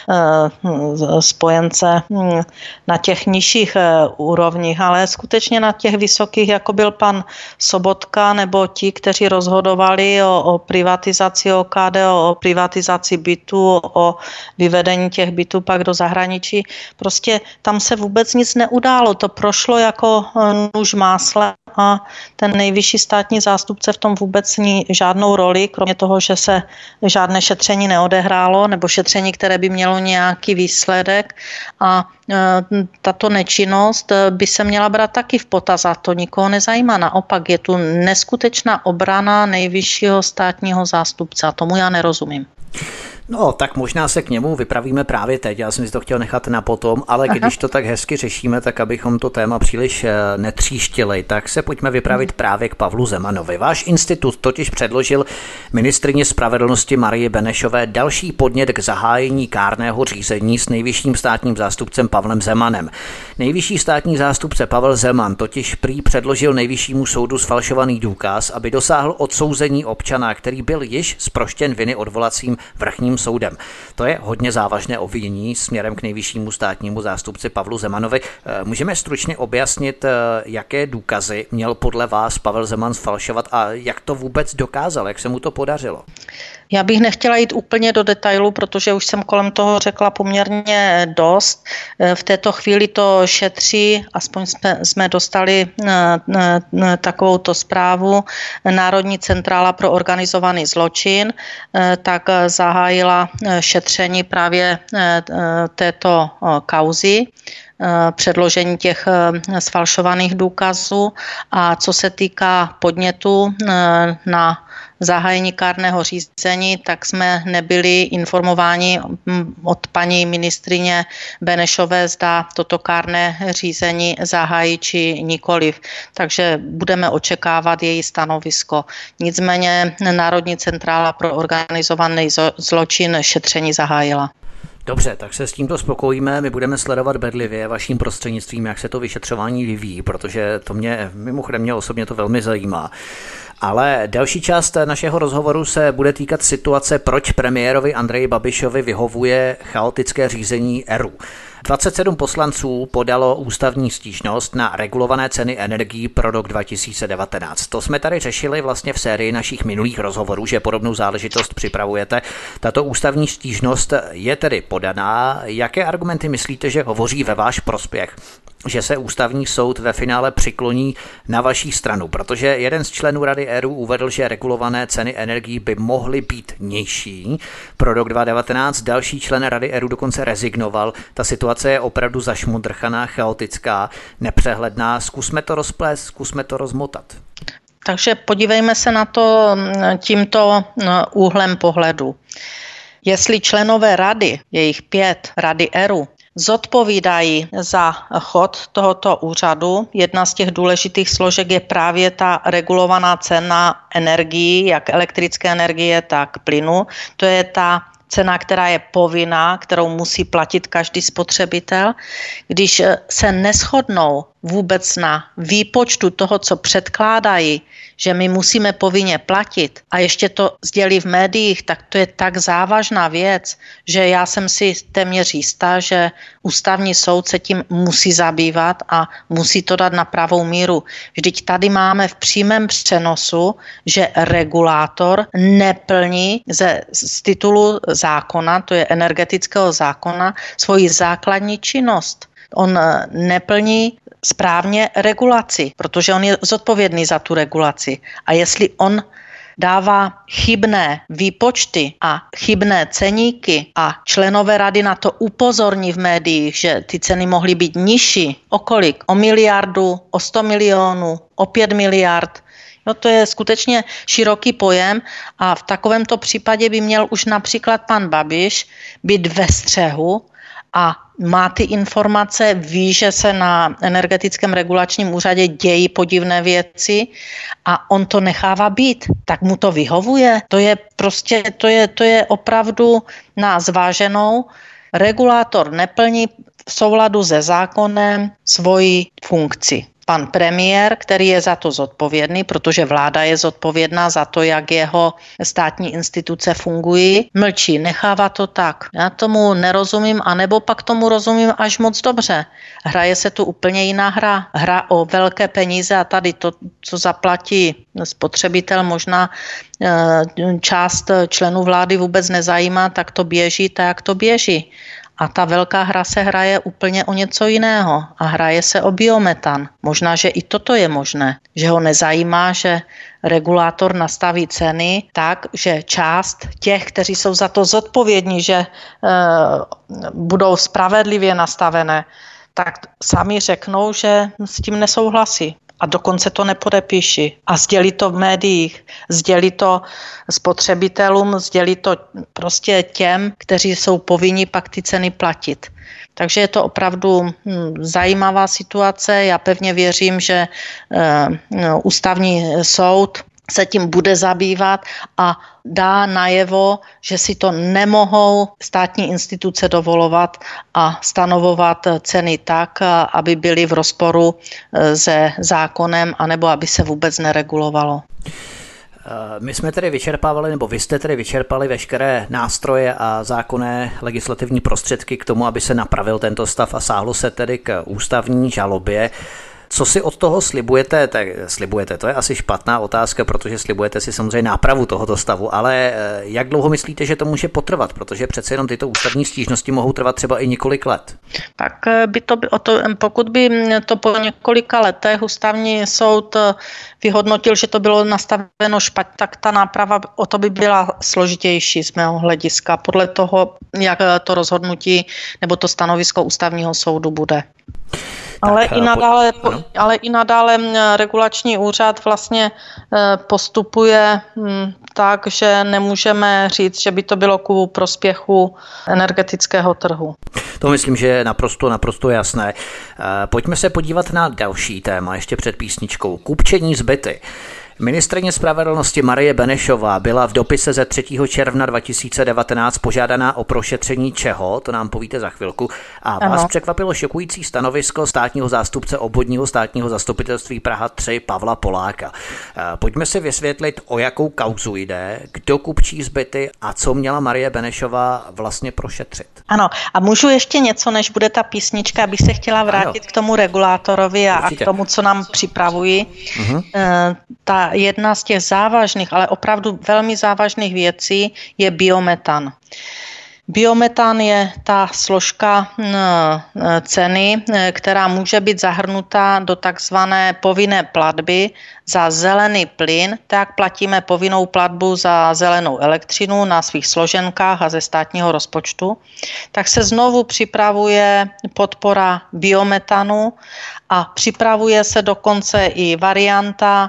spojence na těch nižších úrovních, ale skutečně na těch vysokých, jako byl pan Sobotka nebo ti, kteří rozhodovali o, o privatizaci O K D, o, o privatizaci bytů, o vyvedení těch bytů mobilitu pak do zahraničí. Prostě tam se vůbec nic neudálo. To prošlo jako nůž máslem a ten nejvyšší státní zástupce v tom vůbec ní žádnou roli, kromě toho, že se žádné šetření neodehrálo, nebo šetření, které by mělo nějaký výsledek. A tato nečinnost by se měla brát taky v potaz a to nikoho nezajímá. Naopak je tu neskutečná obrana nejvyššího státního zástupce a tomu já nerozumím. No, tak možná se k němu vypravíme právě teď, já jsem si to chtěl nechat na potom, ale Aha. když to tak hezky řešíme, tak abychom to téma příliš netříštili, tak se pojďme vypravit hmm. právě k Pavlu Zemanovi. Váš institut totiž předložil ministryni spravedlnosti Marii Benešové další podnět k zahájení kárného řízení s nejvyšším státním zástupcem Pavlem Zemanem. Nejvyšší státní zástupce Pavel Zeman totiž prý předložil nejvyššímu soudu sfalšovaný důkaz, aby dosáhl odsouzení občana, který byl již zproštěn viny odvolacím vrchním soudem. To je hodně závažné obvinění směrem k nejvyššímu státnímu zástupci Pavlu Zemanovi. Můžeme stručně objasnit, jaké důkazy měl podle vás Pavel Zeman sfalšovat a jak to vůbec dokázal, jak se mu to podařilo? Já bych nechtěla jít úplně do detailu, protože už jsem kolem toho řekla poměrně dost. V této chvíli to šetří, aspoň jsme, jsme dostali takovouto zprávu, Národní centrála pro organizovaný zločin, tak zahájila šetření právě této kauzy, předložení těch sfalšovaných důkazů a co se týká podnětu na zahájení kárného řízení, tak jsme nebyli informováni od paní ministryně Benešové, zda toto kárné řízení zahájí či nikoliv. Takže budeme očekávat její stanovisko. Nicméně Národní centrála pro organizovaný zločin šetření zahájila. Dobře, tak se s tímto spokojíme. My budeme sledovat bedlivě vaším prostřednictvím, jak se to vyšetřování vyvíjí, protože to mě, mimochodem mě osobně to velmi zajímá. Ale další část našeho rozhovoru se bude týkat situace, proč premiérovi Andreji Babišovi vyhovuje chaotické řízení E R U. dvacet sedm poslanců podalo ústavní stížnost na regulované ceny energií pro rok dva tisíce devatenáct. To jsme tady řešili vlastně v sérii našich minulých rozhovorů, že podobnou záležitost připravujete. Tato ústavní stížnost je tedy podaná. Jaké argumenty myslíte, že hovoří ve váš prospěch, že se ústavní soud ve finále přikloní na vaší stranu? Protože jeden z členů Rady E R U uvedl, že regulované ceny energií by mohly být nižší pro rok dva tisíce devatenáct. Další člen Rady E R U dokonce rezignoval. Ta situace je opravdu zašmudrchaná, chaotická, nepřehledná. Zkusme to rozplést, zkusme to rozmotat. Takže podívejme se na to tímto úhlem pohledu. Jestli členové rady, jejich pět Rady E R U, zodpovídají za chod tohoto úřadu. Jedna z těch důležitých složek je právě ta regulovaná cena energií, jak elektrické energie, tak plynu. To je ta cena, která je povinná, kterou musí platit každý spotřebitel. Když se neshodnou vůbec na výpočtu toho, co předkládají, že my musíme povinně platit a ještě to sdělí v médiích, tak to je tak závažná věc, že já jsem si téměř jistá, že ústavní soud se tím musí zabývat a musí to dát na pravou míru. Vždyť tady máme v přímém přenosu, že regulátor neplní ze, z titulu zákona, to je energetického zákona, svoji základní činnost. On neplní správně regulaci, protože on je zodpovědný za tu regulaci. A jestli on dává chybné výpočty a chybné ceníky a členové rady na to upozorní v médiích, že ty ceny mohly být nižší, o kolik? O miliardu, o sto milionů, o pět miliard. No to je skutečně široký pojem a v takovémto případě by měl už například pan Babiš být ve střehu a má ty informace, ví, že se na energetickém regulačním úřadě dějí podivné věci a on to nechává být, tak mu to vyhovuje. To je prostě, to je, to je opravdu na zváženou. Regulátor neplní v souladu se zákonem svoji funkci. Pan premiér, který je za to zodpovědný, protože vláda je zodpovědná za to, jak jeho státní instituce fungují, mlčí, nechává to tak. Já tomu nerozumím, anebo pak tomu rozumím až moc dobře. Hraje se tu úplně jiná hra. Hra o velké peníze a tady to, co zaplatí spotřebitel, možná část členů vlády vůbec nezajímá, tak to běží, tak to běží. A ta velká hra se hraje úplně o něco jiného a hraje se o biometan. Možná, že i toto je možné, že ho nezajímá, že regulátor nastaví ceny tak, že část těch, kteří jsou za to zodpovědní, že e, budou spravedlivě nastavené, tak sami řeknou, že s tím nesouhlasí. A dokonce to nepodepíši. A sdělí to v médiích, sdělí to spotřebitelům, sdělí to prostě těm, kteří jsou povinni pak ty ceny platit. Takže je to opravdu hm, zajímavá situace. Já pevně věřím, že eh, ústavní soud se tím bude zabývat a dá najevo, že si to nemohou státní instituce dovolovat a stanovovat ceny tak, aby byly v rozporu se zákonem, anebo aby se vůbec neregulovalo. My jsme tedy vyčerpávali, nebo vy jste tedy vyčerpali veškeré nástroje a zákonné legislativní prostředky k tomu, aby se napravil tento stav a sáhlo se tedy k ústavní žalobě. Co si od toho slibujete? Tak slibujete, to je asi špatná otázka, protože slibujete si samozřejmě nápravu tohoto stavu, ale jak dlouho myslíte, že to může potrvat? Protože přece jenom tyto ústavní stížnosti mohou trvat třeba i několik let. Tak by to, pokud by to po několika letech ústavní soud vyhodnotil, že to bylo nastaveno špatně, tak ta náprava o to by byla složitější z mého hlediska, podle toho, jak to rozhodnutí nebo to stanovisko ústavního soudu bude. Ale i, nadále, ale i nadále regulační úřad vlastně postupuje tak, že nemůžeme říct, že by to bylo ku prospěchu energetického trhu. To myslím, že je naprosto, naprosto jasné. Pojďme se podívat na další téma ještě před písničkou. Kupčení s byty. Ministryně spravedlnosti Marie Benešová byla v dopise ze třetího června dva tisíce devatenáct požádaná o prošetření čeho, to nám povíte za chvilku. A vás ano. Překvapilo šokující stanovisko státního zástupce obvodního státního zastupitelství Praha tři Pavla Poláka. Pojďme si vysvětlit, o jakou kauzu jde, kdo kupčí z byty a co měla Marie Benešová vlastně prošetřit. Ano, a můžu ještě něco, než bude ta písnička, abych se chtěla vrátit ano. k tomu regulátorovi a, a k tomu, co nám připravují. Uh-huh. E, ta jedna z těch závažných, ale opravdu velmi závažných věcí je biometan. Biometan je ta složka ceny, která může být zahrnuta do takzvané povinné platby za zelený plyn, tak platíme povinnou platbu za zelenou elektřinu na svých složenkách a ze státního rozpočtu, tak se znovu připravuje podpora biometanu a připravuje se dokonce i varianta,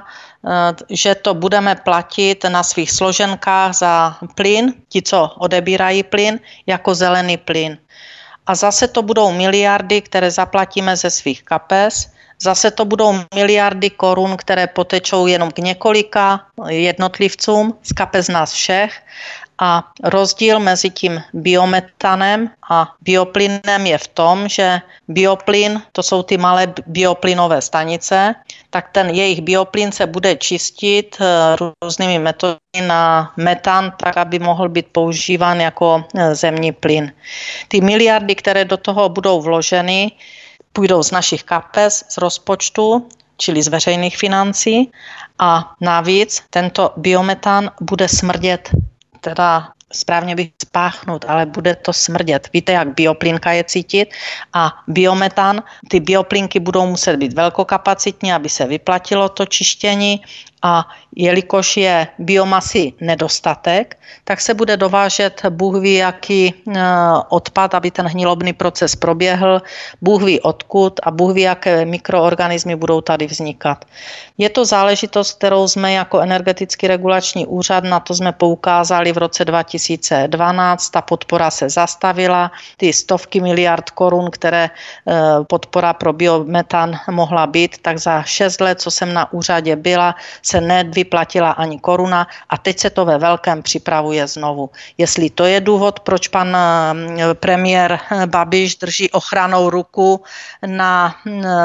že to budeme platit na svých složenkách za plyn, ti, co odebírají plyn, jako zelený plyn. A zase to budou miliardy, které zaplatíme ze svých kapes, zase to budou miliardy korun, které potečou jenom k několika jednotlivcům z kapes nás všech. A rozdíl mezi tím biometanem a bioplynem je v tom, že bioplyn, to jsou ty malé bioplynové stanice, tak ten jejich bioplyn se bude čistit různými metodami na metan, tak aby mohl být používán jako zemní plyn. Ty miliardy, které do toho budou vloženy, půjdou z našich kapes, z rozpočtu, čili z veřejných financí a navíc tento biometan bude smrdět, teda správně bych spáchnout, ale bude to smrdět. Víte, jak bioplynka je cítit a biometan, ty bioplynky budou muset být velkokapacitní, aby se vyplatilo to čištění a jelikož je biomasy nedostatek, tak se bude dovážet Bůh ví jaký odpad, aby ten hnilobný proces proběhl, Bůh ví odkud a Bůh ví, jaké mikroorganismy budou tady vznikat. Je to záležitost, kterou jsme jako energetický regulační úřad, na to jsme poukázali v roce dva tisíce dvanáct, ta podpora se zastavila, ty stovky miliard korun, které podpora pro biometan mohla být, tak za šest let, co jsem na úřadě byla, se nevyplatila ani koruna a teď se to ve velkém připravuje znovu. Jestli to je důvod, proč pan premiér Babiš drží ochranou ruku na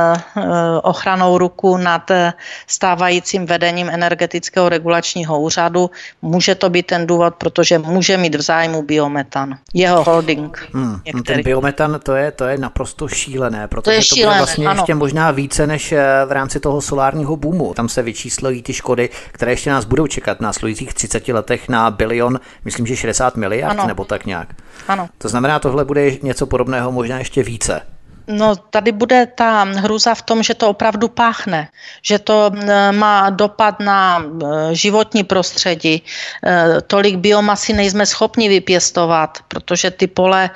ochranou ruku nad stávajícím vedením energetického regulačního úřadu, může to být ten důvod, protože může může mít v zájmu biometan. Jeho holding. Hmm, ten biometan, to je, to je naprosto šílené, protože to, je to šílené, bude vlastně ano. ještě možná více než v rámci toho solárního boomu. Tam se vyčíslují ty škody, které ještě nás budou čekat v následujících třiceti letech na bilion, myslím, že šedesát miliard, ano. nebo tak nějak. Ano. To znamená, tohle bude něco podobného, možná ještě více. No, tady bude ta hrůza v tom, že to opravdu páchne, že to má dopad na životní prostředí. Tolik biomasy nejsme schopni vypěstovat, protože ty pole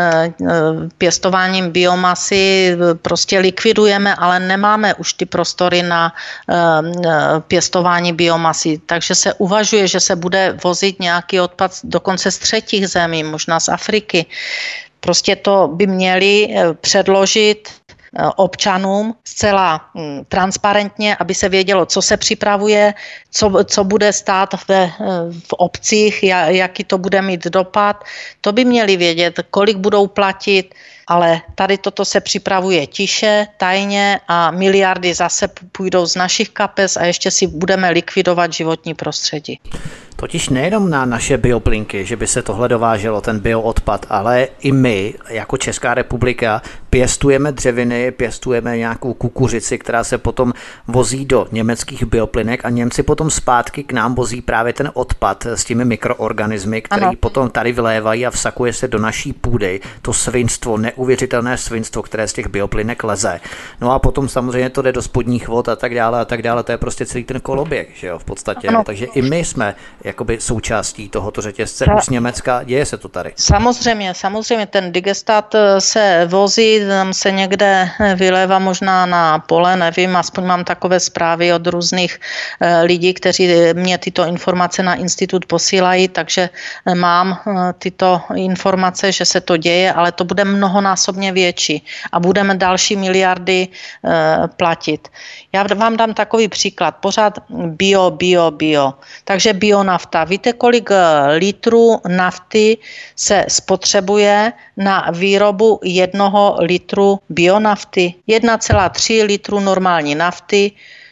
pěstováním biomasy prostě likvidujeme, ale nemáme už ty prostory na pěstování biomasy. Takže se uvažuje, že se bude vozit nějaký odpad dokonce z třetích zemí, možná z Afriky. Prostě to by měli předložit občanům zcela transparentně, aby se vědělo, co se připravuje, co, co bude stát ve, v obcích, jaký to bude mít dopad. To by měli vědět, kolik budou platit, ale tady toto se připravuje tiše, tajně a miliardy zase půjdou z našich kapes a ještě si budeme likvidovat životní prostředí. Totiž nejenom na naše bioplinky, že by se tohle dováželo, ten bioodpad, ale i my, jako Česká republika, pěstujeme dřeviny, pěstujeme nějakou kukuřici, která se potom vozí do německých bioplinek a Němci potom zpátky k nám vozí právě ten odpad s těmi mikroorganismy, který ano. potom tady vylévají a vsakuje se do naší půdy. To svinstvo, neuvěřitelné svinstvo, které z těch bioplinek leze. No a potom samozřejmě to jde do spodních vod a tak dále a tak dále. To je prostě celý ten koloběh, že jo, v podstatě. No, takže i my jsme jakoby součástí tohoto řetězce už z Německa, děje se to tady. Samozřejmě, samozřejmě ten digestat se vozí, tam se někde vylévá možná na pole, nevím, aspoň mám takové zprávy od různých lidí, kteří mě tyto informace na institut posílají, takže mám tyto informace, že se to děje, ale to bude mnohonásobně větší a budeme další miliardy platit. Já vám dám takový příklad, pořád bio, bio, bio, takže bionafta. Víte, kolik litrů nafty se spotřebuje na výrobu jednoho litru bionafty? jedna celá tři litru normální nafty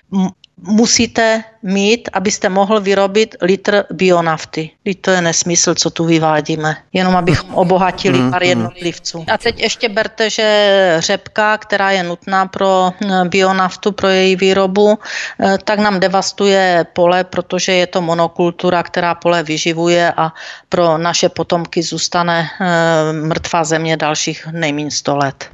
musíte mít, abyste mohl vyrobit litr bionafty. To je nesmysl, co tu vyvádíme. Jenom abychom obohatili pár jednotlivců. A teď ještě berte, že řepka, která je nutná pro bionaftu, pro její výrobu, tak nám devastuje pole, protože je to monokultura, která pole vyživuje a pro naše potomky zůstane mrtvá země dalších nejméně sto let.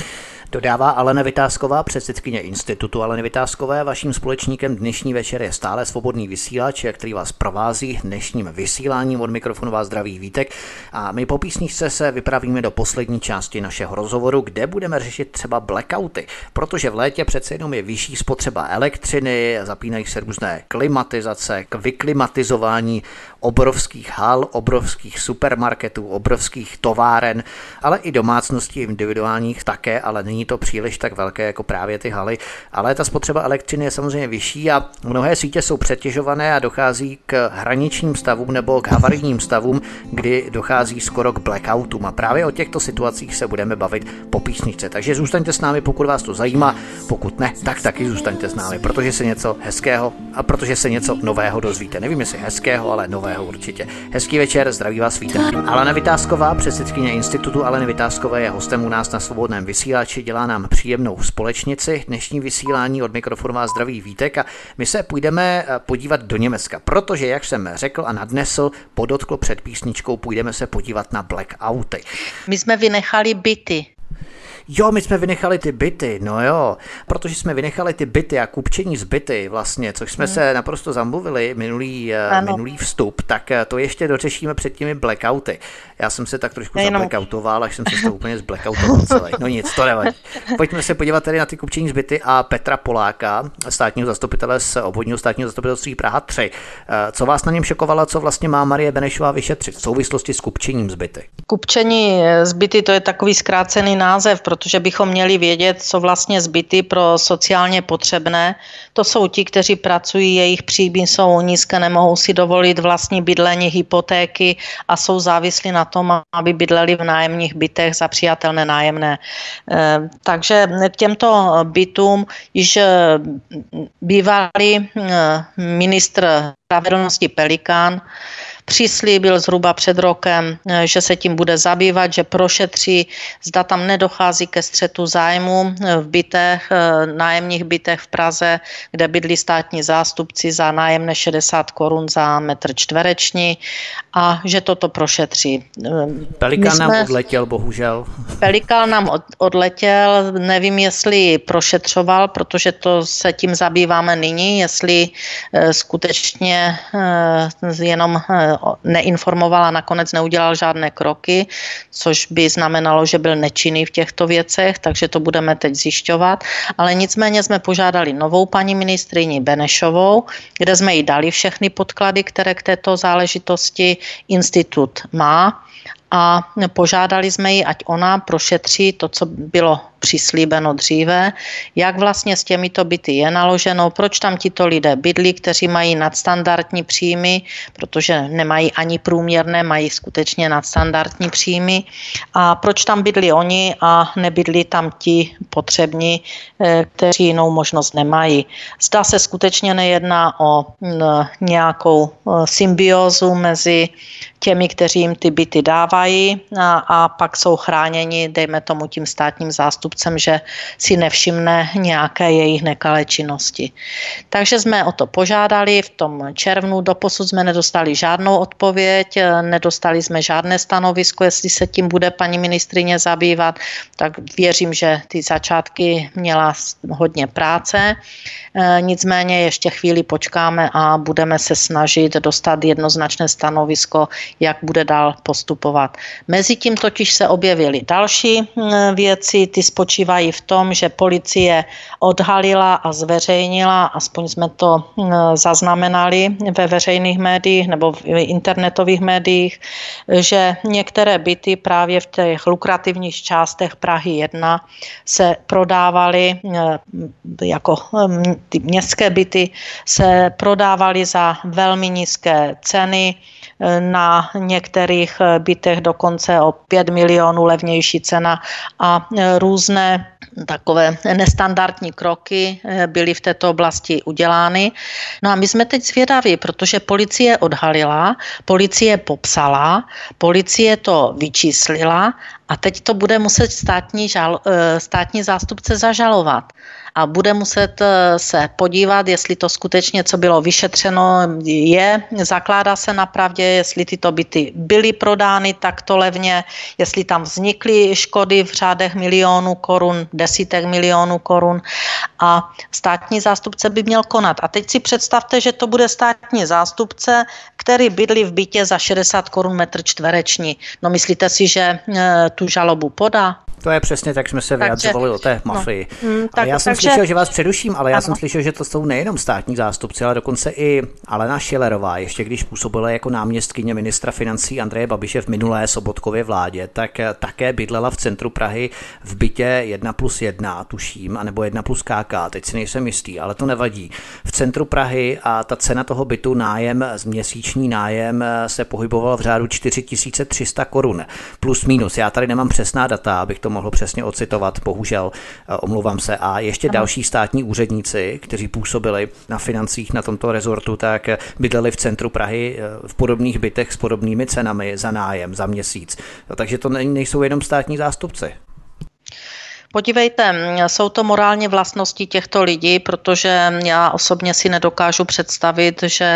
Dodává Alena Vitásková, předsedkyně institutu Aleny Vitáskové. Vaším společníkem dnešní večer je stále Svobodný vysílač, který vás provází dnešním vysíláním. Od mikrofonu vás zdraví Vítek. A my po písničce se vypravíme do poslední části našeho rozhovoru, kde budeme řešit třeba blackouty, protože v létě přece jenom je vyšší spotřeba elektřiny, zapínají se různé klimatizace, k vyklimatizování obrovských hal, obrovských supermarketů, obrovských továren, ale i domácností individuálních také, ale není to příliš tak velké jako právě ty haly, ale ta spotřeba elektřiny je samozřejmě vyšší a mnohé sítě jsou přetěžované a dochází k hraničním stavům nebo k havarijním stavům, kdy dochází skoro k blackoutům a právě o těchto situacích se budeme bavit po písničce. Takže zůstaňte s námi, pokud vás to zajímá, pokud ne, tak taky zůstaňte s námi, protože se něco hezkého a protože se něco nového dozvíte. Nevím, jestli hezkého, ale nového určitě. Hezký večer, zdraví vás Vítek. Alena Vitásková, předsedkyně institutu Aleny Vitáskové, je hostem u nás na Svobodném vysílači, dělá nám příjemnou společnici. Dnešní vysílání od mikrofonu vás zdraví Vítek a my se půjdeme podívat do Německa, protože, jak jsem řekl a nadnesl, podotkl před písničkou, půjdeme se podívat na blackouty. My jsme vynechali byty. Jo, my jsme vynechali ty byty, no jo, protože jsme vynechali ty byty a kupčení z byty vlastně, což jsme hmm. se naprosto zamluvili minulý, minulý vstup, tak to ještě dořešíme před těmi blackouty. Já jsem se tak trošku Jenom... zablackoutoval, až jsem se z toho úplně zblackoutoval celý. No nic, to nevadí. Pojďme se podívat tady na ty kupčení z byty a Petra Poláka, státního zastupitele z obvodního státního zastupitelství Praha tři. Co vás na něm šokovalo, co vlastně má Marie Benešová vyšetřit v souvislosti s kupčením z byty? Kupčení z byty, to je takový zkrácený název, protože bychom měli vědět, co vlastně zbyty pro sociálně potřebné. To jsou ti, kteří pracují, jejich příjmy jsou nízké, nemohou si dovolit vlastní bydlení, hypotéky a jsou závislí na tom, aby bydleli v nájemních bytech za přijatelné nájemné. Takže k těmto bytům již bývalý ministr spravedlnosti Pelikán přislíbil zhruba před rokem, že se tím bude zabývat, že prošetří, zda tam nedochází ke střetu zájmu v bytech, nájemních bytech v Praze, kde bydlí státní zástupci za nájemné šedesát korun za metr čtvereční a že toto prošetří. Pelikán jsme... nám odletěl, bohužel. Pelikán nám od, odletěl, nevím, jestli prošetřoval, protože to se tím zabýváme nyní, jestli e, skutečně e, jenom e, neinformoval a nakonec neudělal žádné kroky, což by znamenalo, že byl nečinný v těchto věcech, takže to budeme teď zjišťovat. Ale nicméně jsme požádali novou paní ministryni Benešovou, kde jsme jí dali všechny podklady, které k této záležitosti institut má. A požádali jsme ji, ať ona prošetří to, co bylo přislíbeno dříve, jak vlastně s těmito byty je naloženo, proč tam tito lidé bydlí, kteří mají nadstandardní příjmy, protože nemají ani průměrné, mají skutečně nadstandardní příjmy a proč tam bydlí oni a nebydlí tam ti potřební, kteří jinou možnost nemají. Zda se skutečně nejedná o nějakou symbiózu mezi těmi, kteří jim ty byty dávají a, a pak jsou chráněni, dejme tomu tím státním zástupcem, že si nevšimne nějaké jejich nekalé činnosti. Takže jsme o to požádali v tom červnu, doposud jsme nedostali žádnou odpověď, nedostali jsme žádné stanovisko, jestli se tím bude paní ministryně zabývat, tak věřím, že ty začátky měla hodně práce. Nicméně ještě chvíli počkáme a budeme se snažit dostat jednoznačné stanovisko, jak bude dál postupovat. Mezitím totiž se objevily další věci, ty spočívají v tom, že policie odhalila a zveřejnila, aspoň jsme to zaznamenali ve veřejných médiích nebo v internetových médiích, že některé byty právě v těch lukrativních částech Prahy jedna se prodávaly jako ty městské byty se prodávaly za velmi nízké ceny, na některých bytech dokonce o pět milionů levnější cena a různé takové nestandardní kroky byly v této oblasti udělány. No a my jsme teď zvědaví, protože policie odhalila, policie popsala, policie to vyčíslila a teď to bude muset státní, žal, státní zástupce zažalovat. A bude muset se podívat, jestli to skutečně, co bylo vyšetřeno, je, zakládá se na pravdě, jestli tyto byty byly prodány takto levně, jestli tam vznikly škody v řádech milionů korun, desítek milionů korun a státní zástupce by měl konat. A teď si představte, že to bude státní zástupce, který bydlí v bytě za šedesát korun metr čtvereční. No myslíte si, že e, tu žalobu podá? To je přesně tak, jsme se vyjadřovali o té mafii. No, mm, tak, já jsem takže, slyšel, že vás předuším, ale já ano. jsem slyšel, že to jsou nejenom státní zástupci, ale dokonce i Alena Schillerová, ještě když působila jako náměstkyně ministra financí Andreje Babiše v minulé Sobotkově vládě, tak také bydlela v centru Prahy v bytě jedna plus jedna, tuším, anebo jedna plus K K, teď si nejsem jistý, ale to nevadí. V centru Prahy a ta cena toho bytu, nájem, měsíční nájem se pohybovala v řádu čtyři tisíce tři sta korun, plus minus. Já tady nemám přesná data, abych to mohl přesně ocitovat, bohužel, omlouvám se. A ještě ano. Další státní úředníci, kteří působili na financích na tomto rezortu, tak bydleli v centru Prahy v podobných bytech s podobnými cenami za nájem, za měsíc. Takže to nejsou jenom státní zástupci. Podívejte, jsou to morální vlastnosti těchto lidí, protože já osobně si nedokážu představit, že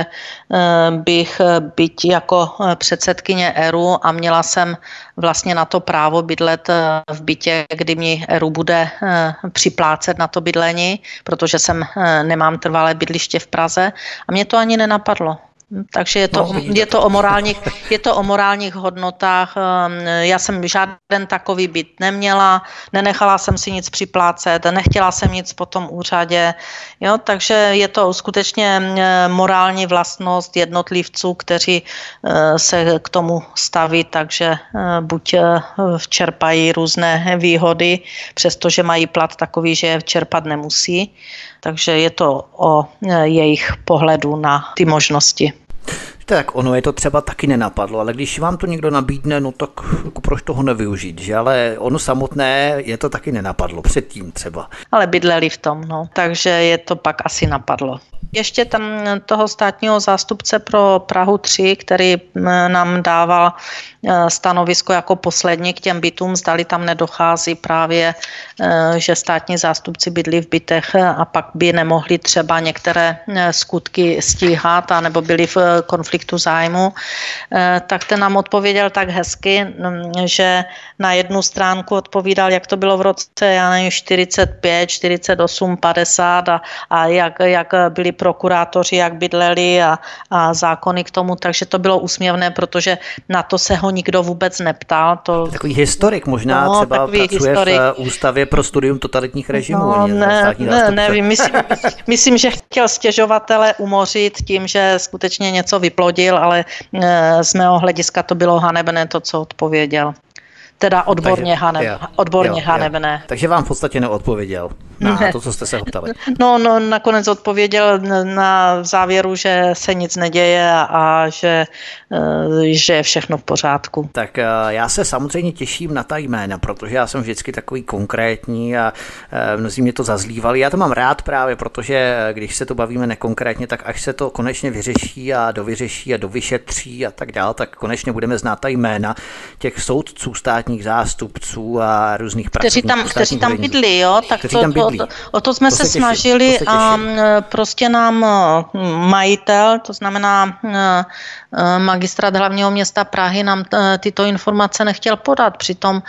bych byť jako předsedkyně E R U a měla jsem vlastně na to právo bydlet v bytě, kdy mi E R U bude připlácet na to bydlení, protože jsem nemám trvalé bydliště v Praze a mě to ani nenapadlo. Takže je to, no, je, to o morálních, je to o morálních hodnotách. Já jsem žádný takový byt neměla, nenechala jsem si nic připlácet, nechtěla jsem nic po tom úřadě. Jo, takže je to skutečně morální vlastnost jednotlivců, kteří se k tomu staví, takže buď čerpají různé výhody, přestože mají plat takový, že je čerpat nemusí. Takže je to o jejich pohledu na ty možnosti. Tak ono je to třeba taky nenapadlo, ale když vám to někdo nabídne, no tak jako proč toho nevyužít, že? Ale ono samotné je to taky nenapadlo, předtím třeba. Ale bydleli v tom, no, takže je to pak asi napadlo. ještě tam toho státního zástupce pro Prahu tři, který nám dával stanovisko jako poslední k těm bytům, zdali tam nedochází právě, že státní zástupci bydlí v bytech a pak by nemohli třeba některé skutky stíhat a nebo byli v konfliktu zájmu, tak ten nám odpověděl tak hezky, že na jednu stránku odpovídal, jak to bylo v roce, já nevím, čtyřicet pět, čtyřicet osm, padesát a, a jak, jak byli prokurátoři, jak bydleli a, a zákony k tomu, takže to bylo úsměvné, protože na to se ho nikdo vůbec neptal. To... Takový historik možná no, třeba pracuje historik. V Ústavě pro studium totalitních režimů. No, ne, ne, nevím, myslím, myslím, že chtěl stěžovatele umořit tím, že skutečně něco vyplodil, ale z mého hlediska to bylo hanebné to, co odpověděl. Teda odborně, takže, haneb, jo, odborně jo, hanebné. Jo. Takže vám v podstatě neodpověděl na ne. to, co jste se ho ptali. No, no, nakonec odpověděl na závěru, že se nic neděje a, a že, že je všechno v pořádku. Tak já se samozřejmě těším na ta jména, protože já jsem vždycky takový konkrétní a mnozí mě to zazlívali. Já to mám rád právě, protože když se to bavíme nekonkrétně, tak až se to konečně vyřeší a dovyřeší a dovyšetří a tak dál, tak konečně budeme znát ta jména těch soudců, státních zástupců a různých pracovníků. Kteří tam, kteří tam bydlí, jo? Tak kteří to, tam bydlí. O, o to jsme to se, se snažili těším, a prostě nám majitel, to znamená magistrát hlavního města Prahy, nám tyto informace nechtěl podat. Přitom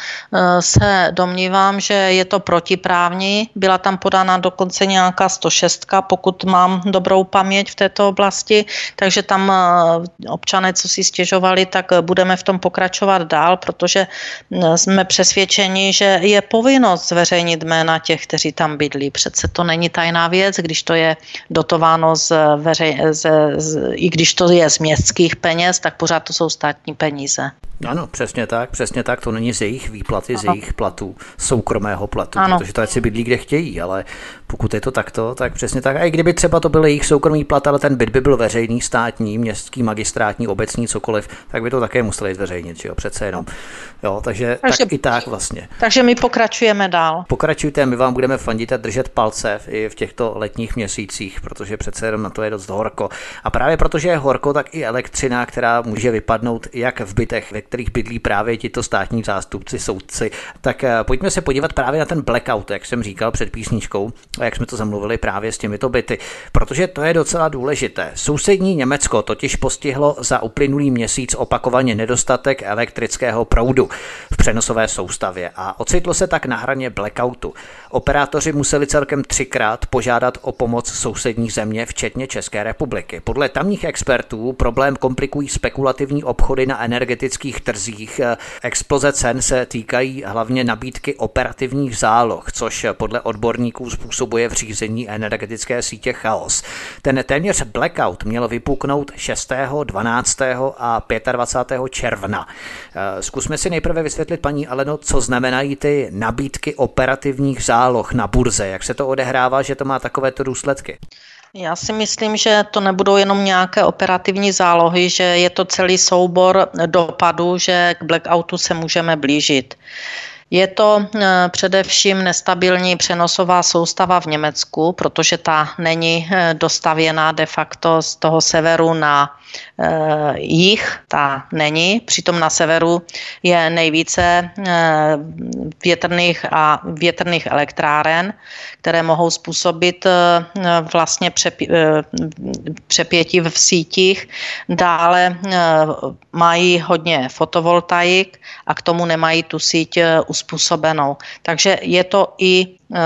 se domnívám, že je to protiprávní. Byla tam podána dokonce nějaká sto šest, pokud mám dobrou paměť v této oblasti, takže tam občané, co si stěžovali, tak budeme v tom pokračovat dál, protože jsme přesvědčeni, že je povinnost zveřejnit jména těch, kteří tam bydlí. Přece to není tajná věc, když to je dotováno z veřej, z, z, i když to je z městských peněz, tak pořád to jsou státní peníze. Ano, přesně tak, přesně tak, to není z jejich výplaty, ano. z jejich platů, soukromého platu, ano. protože to ať si bydlí kde chtějí, ale pokud je to takto, tak přesně tak. A i kdyby třeba to byl jejich soukromý plat, ale ten byt by byl veřejný, státní, městský, magistrátní, obecní, cokoliv, tak by to také museli zveřejnit, že jo, přece jenom. Jo, takže, takže tak i tak vlastně. Takže my pokračujeme dál. Pokračujte, my vám budeme fandit a držet palce i v těchto letních měsících, protože přece jenom na to je dost horko. A právě protože je horko, tak i elektřina, která může vypadnout jak v bytech, ve kterých bydlí právě tito státní zástupci, soudci. Tak pojďme se podívat právě na ten blackout, jak jsem říkal před písničkou, a jak jsme to zamluvili právě s těmito byty, protože to je docela důležité. Sousední Německo totiž postihlo za uplynulý měsíc opakovaně nedostatek elektrického proudu v přenosové soustavě a ocitlo se tak na hraně blackoutu. Operátoři museli celkem třikrát požádat o pomoc sousední země, včetně České republiky. Podle tamních expertů problém komplikují spekulativní obchody na energetických trzích. Exploze cen se týkají hlavně nabídky operativních záloh, což podle odborníků způsobuje v řízení energetické sítě chaos. Ten téměř blackout měl vypuknout šestého, dvanáctého a dvacátého pátého června. Zkusme si nejprve vysvětlit, paní Aleno, co znamenají ty nabídky operativních záloh na burze, jak se to odehrává, že to má takovéto důsledky. Já si myslím, že to nebudou jenom nějaké operativní zálohy, že je to celý soubor dopadů, že k blackoutu se můžeme blížit. Je to především nestabilní přenosová soustava v Německu, protože ta není dostavěná de facto z toho severu na jih, ta není. Přitom na severu je nejvíce větrných a větrných elektráren, které mohou způsobit vlastně přepětí v sítích. Dále mají hodně fotovoltaik a k tomu nemají tu síť uspůsobenou. Takže je to i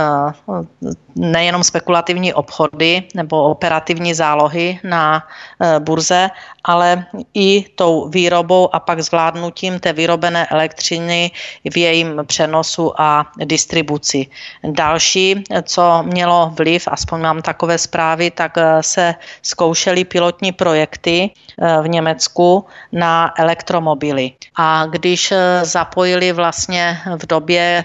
nejenom spekulativní obchody nebo operativní zálohy na burze, ale i tou výrobou a pak zvládnutím té vyrobené elektřiny v jejím přenosu a distribuci. Další, co mělo vliv, aspoň mám takové zprávy, tak se zkoušely pilotní projekty v Německu na elektromobily. A když zapojili vlastně v době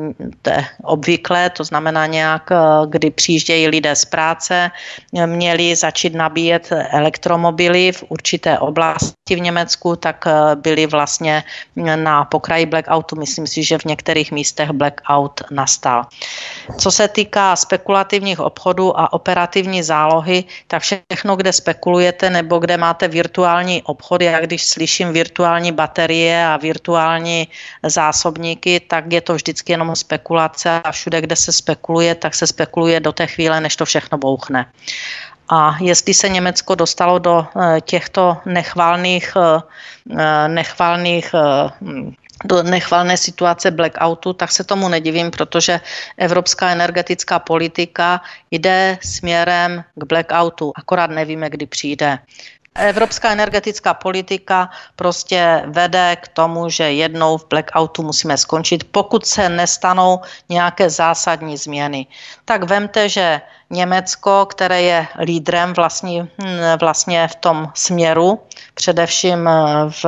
obvyklé, to znamená nějak, kdy přijíždějí lidé z práce, měli začít nabíjet elektromobily v určité oblasti v Německu, tak byli vlastně na pokraji blackoutu. Myslím si, že v některých místech blackout nastal. Co se týká spekulativních obchodů a operativní zálohy, tak všechno, kde spekulujete nebo kde máte virtuální obchody, já když slyším virtuální baterie a virtuální zásobníky, tak je to vždycky jenom spekulace a všude, kde se spekuluje, tak se spekuluje do té chvíle, než to všechno bouchne. A jestli se Německo dostalo do těchto nechvalných, nechvalných do nechvalné situace blackoutu, tak se tomu nedivím, protože evropská energetická politika jde směrem k blackoutu, akorát nevíme, kdy přijde. Evropská energetická politika prostě vede k tomu, že jednou v blackoutu musíme skončit, pokud se nestanou nějaké zásadní změny. Tak vemte, že Německo, které je lídrem vlastně, vlastně v tom směru, především v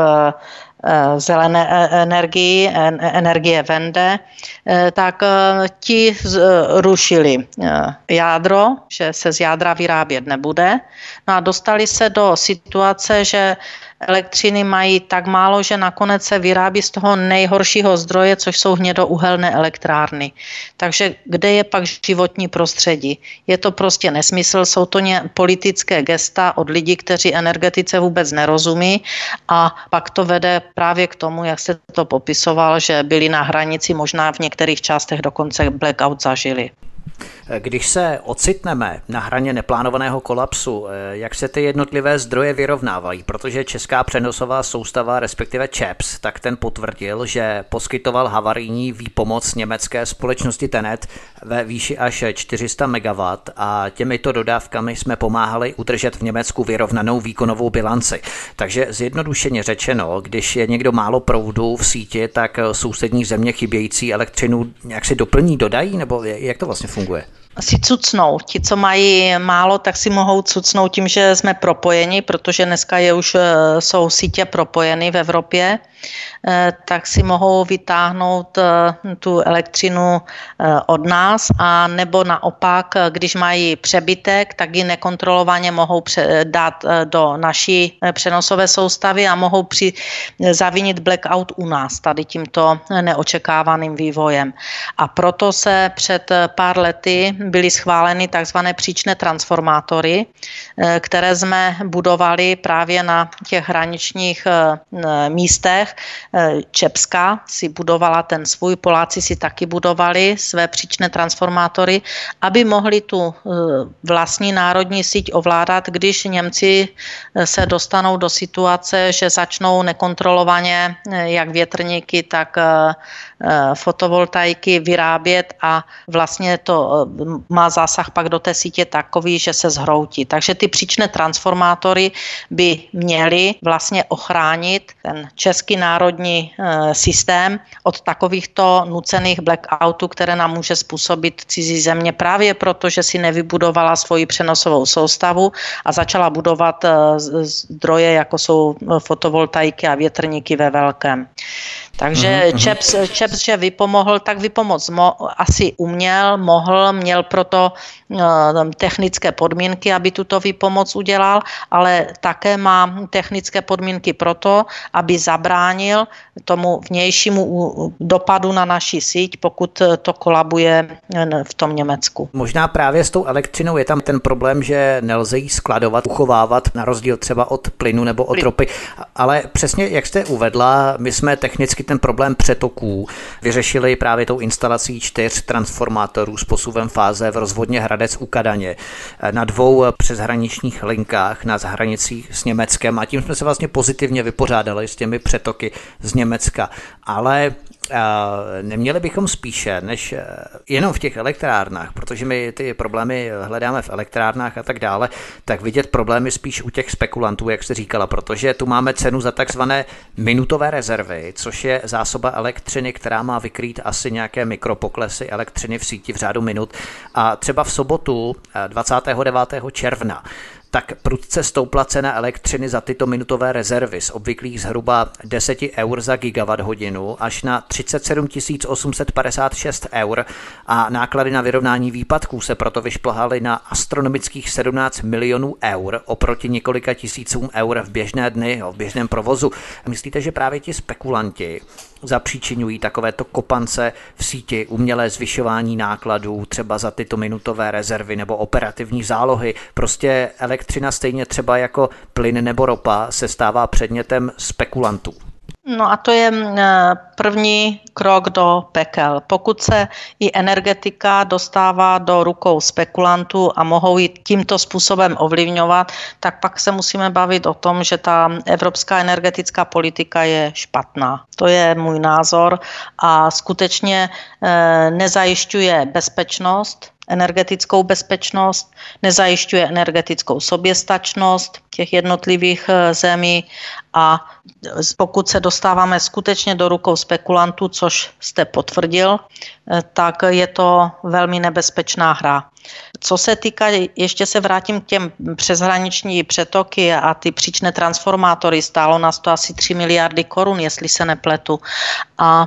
zelené energii, energie Wende, tak ti rušili jádro, že se z jádra vyrábět nebude. No a dostali se do situace, že elektřiny mají tak málo, že nakonec se vyrábí z toho nejhoršího zdroje, což jsou hnědouhelné elektrárny. Takže kde je pak životní prostředí? Je to prostě nesmysl, jsou to politické gesta od lidí, kteří energetice vůbec nerozumí a pak to vede právě k tomu, jak jste to popisoval, že byli na hranici, možná v některých částech dokonce blackout zažili. Když se ocitneme na hraně neplánovaného kolapsu, jak se ty jednotlivé zdroje vyrovnávají? Protože Česká přenosová soustava, respektive ČEPS, tak ten potvrdil, že poskytoval havarijní výpomoc německé společnosti TenneT ve výši až čtyři sta megawattů a těmito dodávkami jsme pomáhali udržet v Německu vyrovnanou výkonovou bilanci. Takže zjednodušeně řečeno, když je někdo málo proudu v síti, tak sousední země chybějící elektřinu nějak si doplní, dodají, nebo jak to vlastně funguje? Si cucnou. Ti, co mají málo, tak si mohou cucnout tím, že jsme propojeni, protože dneska je už jsou sítě propojeny v Evropě, tak si mohou vytáhnout tu elektřinu od nás a nebo naopak, když mají přebytek, tak ji nekontrolovaně mohou dát do naší přenosové soustavy a mohou při, zavinit blackout u nás tady tímto neočekávaným vývojem. A proto se před pár lety byly schváleny takzvané příčné transformátory, které jsme budovali právě na těch hraničních místech. Čepská si budovala ten svůj, Poláci si taky budovali své příčné transformátory, aby mohli tu vlastní národní síť ovládat, když Němci se dostanou do situace, že začnou nekontrolovaně jak větrníky, tak fotovoltaiky vyrábět a vlastně to má zásah pak do té sítě takový, že se zhroutí. Takže ty příčné transformátory by měly vlastně ochránit ten český národní e, systém od takovýchto nucených blackoutů, které nám může způsobit cizí země právě proto, že si nevybudovala svoji přenosovou soustavu a začala budovat e, zdroje, jako jsou fotovoltaiky a větrníky ve velkém. Takže mm-hmm. ČEPS, ČEPS, že vypomohl, tak vypomoc mo- asi uměl, mohl, měl proto uh, technické podmínky, aby tuto výpomoc udělal, ale také má technické podmínky proto, aby zabránil tomu vnějšímu dopadu na naši síť, pokud to kolabuje v tom Německu. Možná právě s tou elektřinou je tam ten problém, že nelze ji skladovat, uchovávat, na rozdíl třeba od plynu nebo od ropy, ale přesně jak jste uvedla, my jsme technicky ten problém přetoků vyřešili právě tou instalací čtyř transformátorů s posuvem fáze v rozvodně Hradec u Kadaně na dvou přeshraničních linkách na hranicích s Německem a tím jsme se vlastně pozitivně vypořádali s těmi přetoky z Německa. Ale neměli bychom spíše, než jenom v těch elektrárnách, protože my ty problémy hledáme v elektrárnách a tak dále, tak vidět problémy spíš u těch spekulantů, jak jste říkala, protože tu máme cenu za takzvané minutové rezervy, což je zásoba elektřiny, která má vykrýt asi nějaké mikropoklesy elektřiny v síti v řádu minut. A třeba v sobotu dvacátého devátého června tak prudce stoupla cena elektřiny za tyto minutové rezervy z obvyklých zhruba deset eur za gigawatt hodinu až na třicet sedm tisíc osm set padesát šest eur a náklady na vyrovnání výpadků se proto vyšplhaly na astronomických sedmnáct milionů eur oproti několika tisícům eur v běžné dny, v běžném provozu. Myslíte, že právě ti spekulanti zapříčiňují takovéto kopance v síti, umělé zvyšování nákladů třeba za tyto minutové rezervy nebo operativní zálohy? Prostě elektřina stejně třeba jako plyn nebo ropa se stává předmětem spekulantů. No a to je první krok do pekel. Pokud se i energetika dostává do rukou spekulantů a mohou ji tímto způsobem ovlivňovat, tak pak se musíme bavit o tom, že ta evropská energetická politika je špatná. To je můj názor a skutečně nezajišťuje bezpečnost, energetickou bezpečnost, nezajišťuje energetickou soběstačnost těch jednotlivých zemí a pokud se dostáváme skutečně do rukou spekulantů, což jste potvrdil, tak je to velmi nebezpečná hra. Co se týká, ještě se vrátím k těm přeshraniční přetoky a ty příčné transformátory, stálo nás to asi tři miliardy korun, jestli se nepletu. A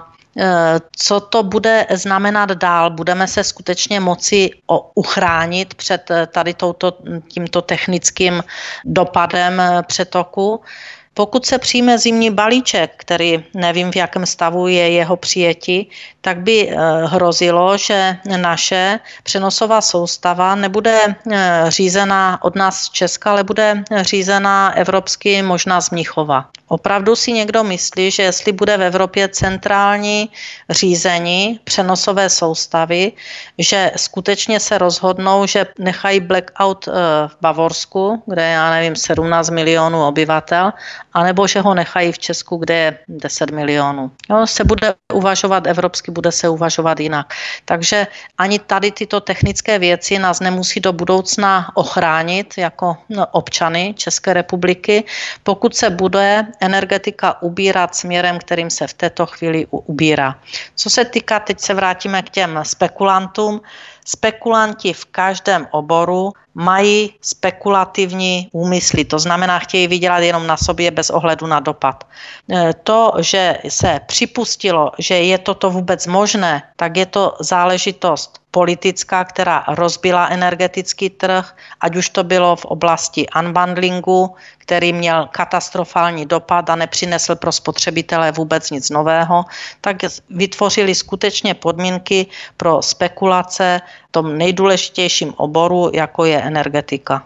co to bude znamenat dál? Budeme se skutečně moci uchránit před tady touto, tímto technickým dopadem přetoku? Pokud se přijme zimní balíček, který nevím, v jakém stavu je jeho přijetí, tak by hrozilo, že naše přenosová soustava nebude řízená od nás z Česka, ale bude řízená evropsky, možná z Mnichova. Opravdu si někdo myslí, že jestli bude v Evropě centrální řízení přenosové soustavy, že skutečně se rozhodnou, že nechají blackout v Bavorsku, kde je, já nevím, sedmnáct milionů obyvatel, anebo že ho nechají v Česku, kde je deset milionů. No, se bude uvažovat evropsky, bude se uvažovat jinak. Takže ani tady tyto technické věci nás nemusí do budoucna ochránit jako občany České republiky, pokud se bude energetika ubírat směrem, kterým se v této chvíli ubírá. Co se týká, teď se vrátíme k těm spekulantům. Spekulanti v každém oboru mají spekulativní úmysly, to znamená, chtějí vydělat jenom na sobě bez ohledu na dopad. To, že se připustilo, že je toto vůbec možné, tak je to záležitost politická, která rozbila energetický trh, ať už to bylo v oblasti unbundlingu, který měl katastrofální dopad a nepřinesl pro spotřebitele vůbec nic nového, tak vytvořili skutečně podmínky pro spekulace v tom nejdůležitějším oboru, jako je energetika.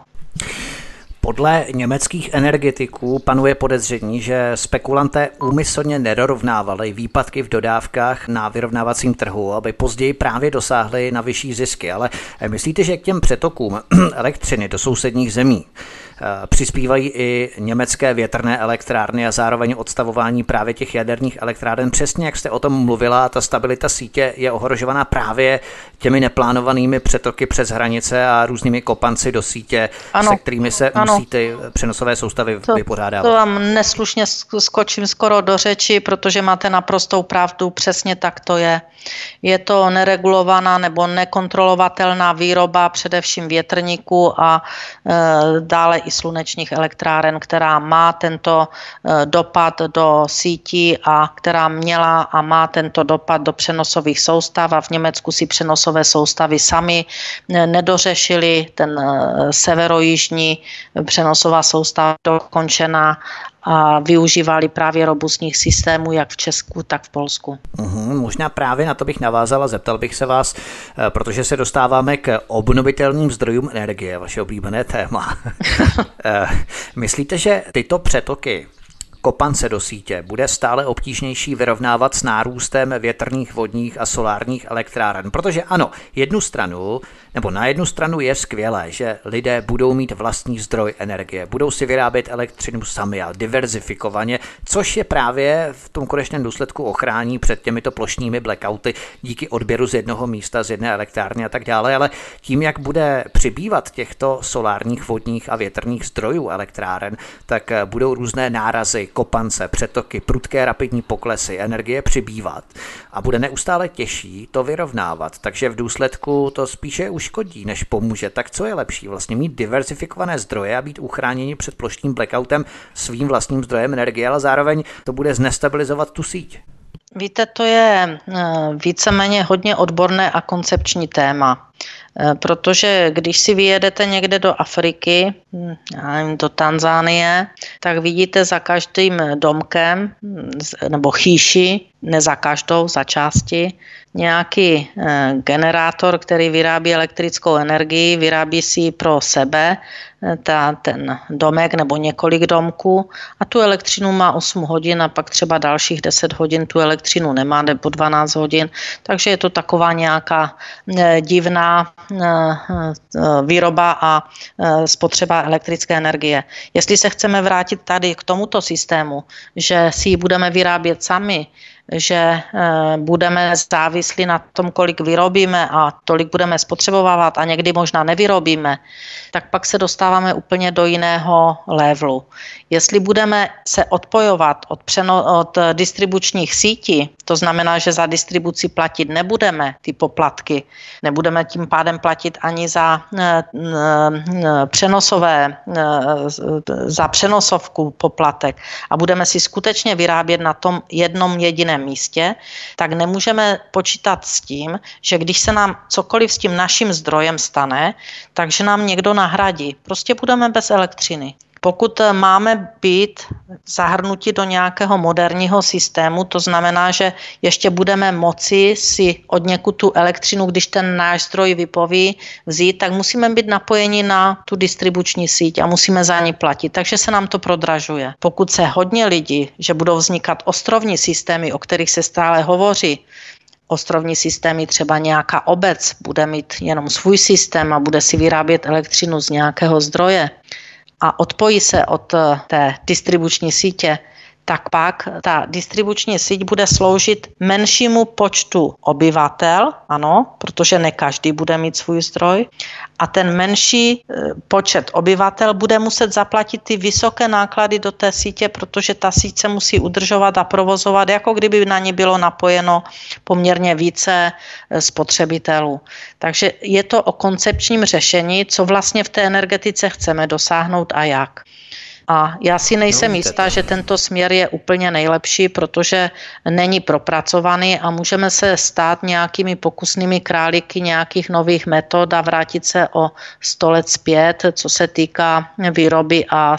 Podle německých energetiků panuje podezření, že spekulanté úmyslně nedorovnávali výpadky v dodávkách na vyrovnávacím trhu, aby později právě dosáhli na vyšší zisky. Ale myslíte, že k těm přetokům elektřiny do sousedních zemí přispívají i německé větrné elektrárny a zároveň odstavování právě těch jaderných elektráren? Přesně jak jste o tom mluvila, ta stabilita sítě je ohrožovaná právě těmi neplánovanými přetoky přes hranice a různými kopanci do sítě, ano, se kterými se ano. musí ty přenosové soustavy to, vypořádávat. To vám neslušně skočím skoro do řeči, protože máte naprostou pravdu, přesně tak to je. Je to neregulovaná nebo nekontrolovatelná výroba především větrníků a e, dále i slunečních elektráren, která má tento e, dopad do sítí a která měla a má tento dopad do přenosových soustav a v Německu si přenosové soustavy sami e, nedořešili, ten e, severojižní přenosová soustava dokončená a využívali právě robustních systémů jak v Česku, tak v Polsku. Uhum, možná právě na to bych navázal a zeptal bych se vás, protože se dostáváme k obnovitelným zdrojům energie, vaše oblíbené téma. Myslíte, že tyto přetoky kopance do sítě bude stále obtížnější vyrovnávat s nárůstem větrných, vodních a solárních elektráren? Protože ano, jednu stranu, nebo na jednu stranu je skvělé, že lidé budou mít vlastní zdroj energie, budou si vyrábět elektřinu sami a diverzifikovaně, což je právě v tom konečném důsledku ochrání před těmito plošnými blackouty díky odběru z jednoho místa, z jedné elektrárny a tak dále, ale tím, jak bude přibývat těchto solárních, vodních a větrných zdrojů elektráren, tak budou různé nárazy, kopance, přetoky, prudké rapidní poklesy, energie přibývat a bude neustále těžší to vyrovnávat, takže v důsledku to spíše uškodí, než pomůže. Tak co je lepší? Vlastně mít diverzifikované zdroje a být uchráněni před plošným blackoutem svým vlastním zdrojem energie, ale zároveň to bude znestabilizovat tu síť. Víte, to je víceméně hodně odborné a koncepční téma. Protože když si vyjedete někde do Afriky, do Tanzánie, tak vidíte za každým domkem nebo chýši, ne za každou, za části, nějaký generátor, který vyrábí elektrickou energii, vyrábí si ji pro sebe, ta, ten domek nebo několik domků a tu elektřinu má osm hodin a pak třeba dalších deset hodin tu elektřinu nemá nebo dvanáct hodin, takže je to taková nějaká divná výroba a spotřeba elektrické energie. Jestli se chceme vrátit tady k tomuto systému, že si ji budeme vyrábět sami, že budeme závislí na tom, kolik vyrobíme a tolik budeme spotřebovávat a někdy možná nevyrobíme, tak pak se dostáváme úplně do jiného levelu. Jestli budeme se odpojovat od, přeno, od distribučních sítí, to znamená, že za distribuci platit nebudeme ty poplatky, nebudeme tím pádem platit ani za přenosové, za přenosovku poplatek a budeme si skutečně vyrábět na tom jednom jediném místě, tak nemůžeme počítat s tím, že když se nám cokoliv s tím naším zdrojem stane, takže nám někdo nahradí. Prostě budeme bez elektřiny. Pokud máme být zahrnuti do nějakého moderního systému, to znamená, že ještě budeme moci si od někud tu elektřinu, když ten náš zdroj vypoví, vzít, tak musíme být napojeni na tu distribuční síť a musíme za ní platit. Takže se nám to prodražuje. Pokud se hodně lidí, že budou vznikat ostrovní systémy, o kterých se stále hovoří, ostrovní systémy, třeba nějaká obec bude mít jenom svůj systém a bude si vyrábět elektřinu z nějakého zdroje, a odpojí se od té distribuční sítě, tak pak ta distribuční síť bude sloužit menšímu počtu obyvatel, ano, protože ne každý bude mít svůj zdroj, a ten menší počet obyvatel bude muset zaplatit ty vysoké náklady do té sítě, protože ta síť se musí udržovat a provozovat, jako kdyby na ní bylo napojeno poměrně více spotřebitelů. Takže je to o koncepčním řešení, co vlastně v té energetice chceme dosáhnout a jak. A já si nejsem jistá, že tento směr je úplně nejlepší, protože není propracovaný a můžeme se stát nějakými pokusnými králíky nějakých nových metod a vrátit se o sto let zpět, co se týká výroby a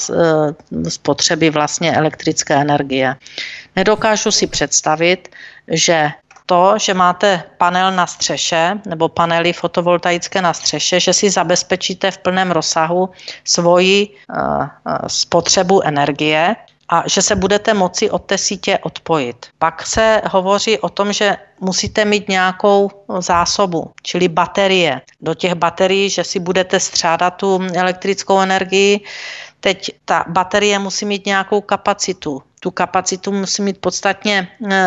spotřeby vlastně elektrické energie. Nedokážu si představit, že to, že máte panel na střeše nebo panely fotovoltaické na střeše, že si zabezpečíte v plném rozsahu svoji uh, spotřebu energie a že se budete moci od té sítě odpojit. Pak se hovoří o tom, že musíte mít nějakou zásobu, čili baterie. Do těch baterií, že si budete střádat tu elektrickou energii. Teď ta baterie musí mít nějakou kapacitu. Tu kapacitu musí mít podstatně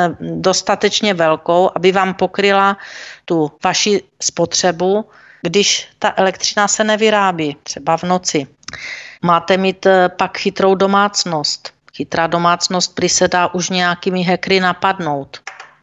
dostatečně velkou, aby vám pokryla tu vaši spotřebu, když ta elektřina se nevyrábí, třeba v noci. Máte mít pak chytrou domácnost. Chytrá domácnost prý se dá už nějakými hackery napadnout,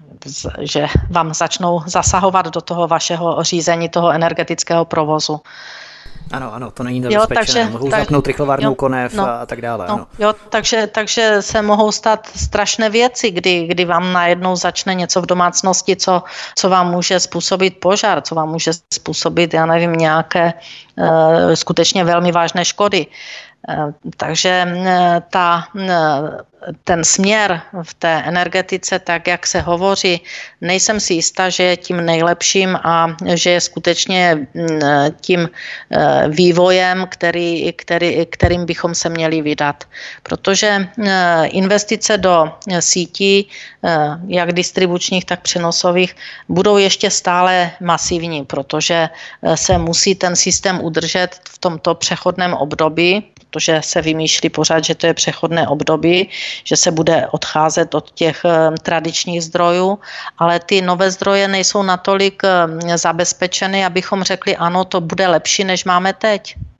že vám začnou zasahovat do toho vašeho řízení, toho energetického provozu. Ano, ano, to není nebezpečné. Mohou tak, zapnout rychlovárnou jo, konev no, a tak dále. No, ano. Jo, takže, takže se mohou stát strašné věci, kdy, kdy vám najednou začne něco v domácnosti, co, co vám může způsobit požár, co vám může způsobit, já nevím, nějaké uh, skutečně velmi vážné škody. Uh, takže uh, ta... Uh, ten směr v té energetice, tak jak se hovoří, nejsem si jistá, že je tím nejlepším a že je skutečně tím vývojem, který, který, kterým bychom se měli vydat. Protože investice do sítí, jak distribučních, tak přenosových, budou ještě stále masivní, protože se musí ten systém udržet v tomto přechodném období, protože se vymýšlí pořád, že to je přechodné období, že se bude odcházet od těch tradičních zdrojů, ale ty nové zdroje nejsou natolik zabezpečeny, abychom řekli, ano, to bude lepší, než máme teď.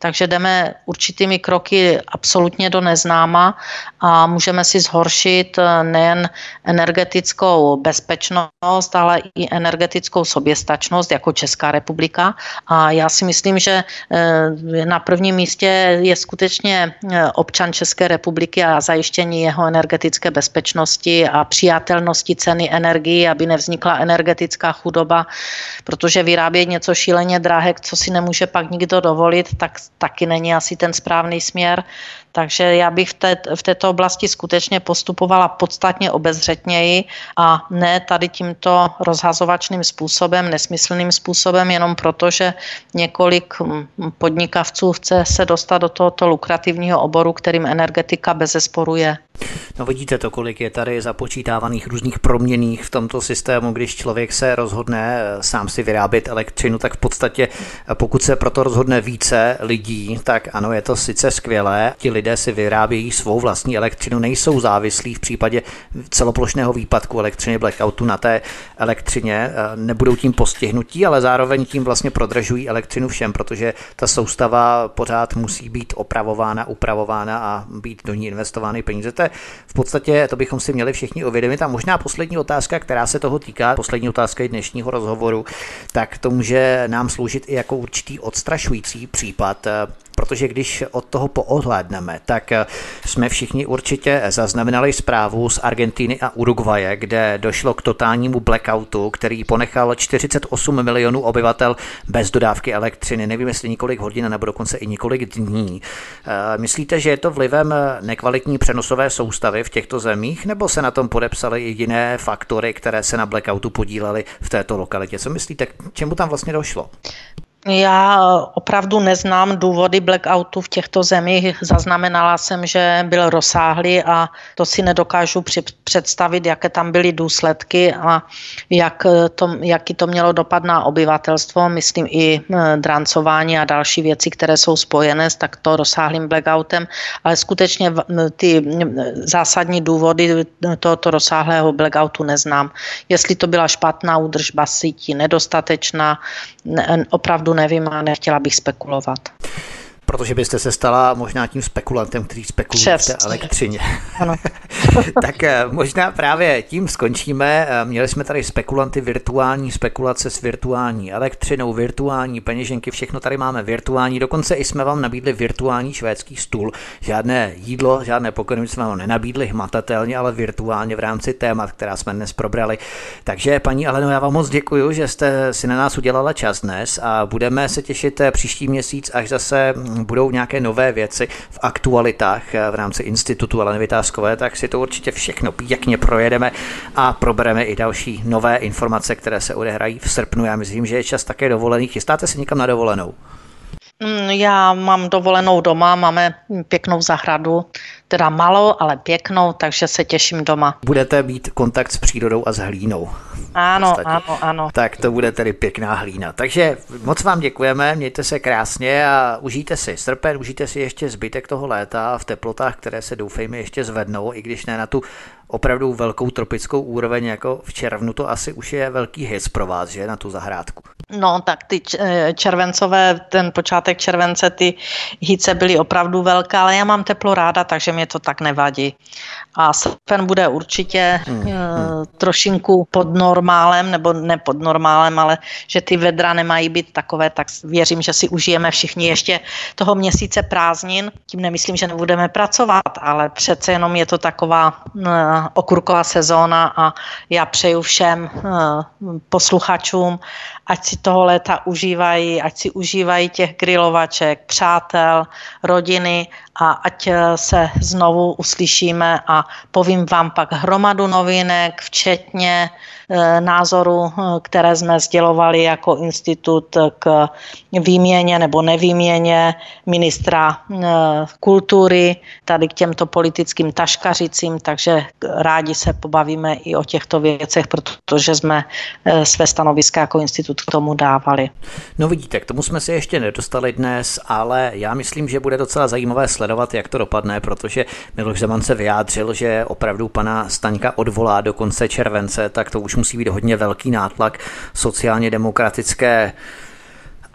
Takže jdeme určitými kroky absolutně do neznáma a můžeme si zhoršit nejen energetickou bezpečnost, ale i energetickou soběstačnost jako Česká republika. A já si myslím, že na prvním místě je skutečně občan České republiky a zajištění jeho energetické bezpečnosti a přijatelnosti ceny energii, aby nevznikla energetická chudoba, protože vyrábět něco šíleně drahé, co si nemůže pak nikdo dovolit, tak taky není asi ten správný směr. Takže já bych v, té, v této oblasti skutečně postupovala podstatně obezřetněji a ne tady tímto rozhazovačným způsobem, nesmyslným způsobem, jenom proto, že několik podnikavců chce se dostat do tohoto lukrativního oboru, kterým energetika bezesporu je. No vidíte to, kolik je tady započítávaných různých proměnných v tomto systému, když člověk se rozhodne sám si vyrábět elektřinu, tak v podstatě pokud se proto rozhodne více lidí, tak ano, je to sice skvělé, ti lidé si vyrábějí svou vlastní elektřinu, nejsou závislí v případě celoplošného výpadku elektřiny, blackoutu na té elektřině, nebudou tím postihnutí, ale zároveň tím vlastně prodražují elektřinu všem, protože ta soustava pořád musí být opravována, upravována a být do ní investovány peníze. To je v podstatě, to bychom si měli všichni uvědomit. A možná poslední otázka, která se toho týká, poslední otázka i dnešního rozhovoru, tak to může nám sloužit i jako určitý odstrašující případ, protože když od toho poohlédneme, tak jsme všichni určitě zaznamenali zprávu z Argentiny a Uruguaye, kde došlo k totálnímu blackoutu, který ponechal čtyřicet osm milionů obyvatel bez dodávky elektřiny. Nevím, jestli několik hodin nebo dokonce i několik dní. Myslíte, že je to vlivem nekvalitní přenosové soustavy v těchto zemích, nebo se na tom podepsaly i jiné faktory, které se na blackoutu podílely v této lokalitě? Co myslíte, k čemu tam vlastně došlo? Já opravdu neznám důvody blackoutu v těchto zemích. Zaznamenala jsem, že byl rozsáhlý a to si nedokážu představit, jaké tam byly důsledky a jak to, jaký to mělo dopad na obyvatelstvo. Myslím i drancování a další věci, které jsou spojené s takto rozsáhlým blackoutem, ale skutečně ty zásadní důvody tohoto rozsáhlého blackoutu neznám. Jestli to byla špatná údržba sítí, nedostatečná, opravdu nevím a nechtěla bych spekulovat. Protože byste se stala možná tím spekulantem, který spekuluje v té elektřině. Ano. Tak možná právě tím skončíme. Měli jsme tady spekulanty, virtuální spekulace s virtuální elektřinou, virtuální peněženky, všechno tady máme virtuální. Dokonce i jsme vám nabídli virtuální švédský stůl. Žádné jídlo, žádné pokrmy jsme vám nenabídli hmatatelně, ale virtuálně v rámci témat, která jsme dnes probrali. Takže paní Aleno, já vám moc děkuju, že jste si na nás udělala čas dnes a budeme se těšit příští měsíc, až zase budou nějaké nové věci v aktualitách v rámci Institutu Aleny Vytázkové, tak si to určitě všechno pěkně projedeme a probereme i další nové informace, které se odehrají v srpnu. Já myslím, že je čas také dovolený. Chystáte se někam na dovolenou? Já mám dovolenou doma, máme pěknou zahradu, teda malou, ale pěknou, takže se těším doma. Budete mít kontakt s přírodou a s hlínou. Ano, ano, ano. Tak to bude tedy pěkná hlína. Takže moc vám děkujeme, mějte se krásně a užijte si srpen, užijte si ještě zbytek toho léta v teplotách, které se doufejme ještě zvednou, i když ne na tu opravdu velkou tropickou úroveň, jako v červnu, to asi už je velký hit pro vás, že, na tu zahrádku. No, tak ty červencové, ten počátek července, ty hice byly opravdu velké, ale já mám teplo ráda, takže mě to tak nevadí. A srpen bude určitě hmm, hmm. trošinku pod normálem, nebo ne pod normálem, ale že ty vedra nemají být takové, tak věřím, že si užijeme všichni ještě toho měsíce prázdnin. Tím nemyslím, že nebudeme pracovat, ale přece jenom je to taková okurková sezóna a já přeju všem posluchačům, ať si toho léta užívají, ať si užívají těch grilovaček, přátel, rodiny a ať se znovu uslyšíme a povím vám pak hromadu novinek, včetně názoru, které jsme sdělovali jako institut k výměně nebo nevýměně ministra kultury, tady k těmto politickým taškařicím, takže rádi se pobavíme i o těchto věcech, protože jsme své stanoviska jako institut k tomu dávali. No vidíte, k tomu jsme se ještě nedostali dnes, ale já myslím, že bude docela zajímavé sledovat, jak to dopadne, protože Miloš Zeman se vyjádřil, že opravdu pana Staňka odvolá do konce července, tak to už musí být hodně velký nátlak sociálně demokratické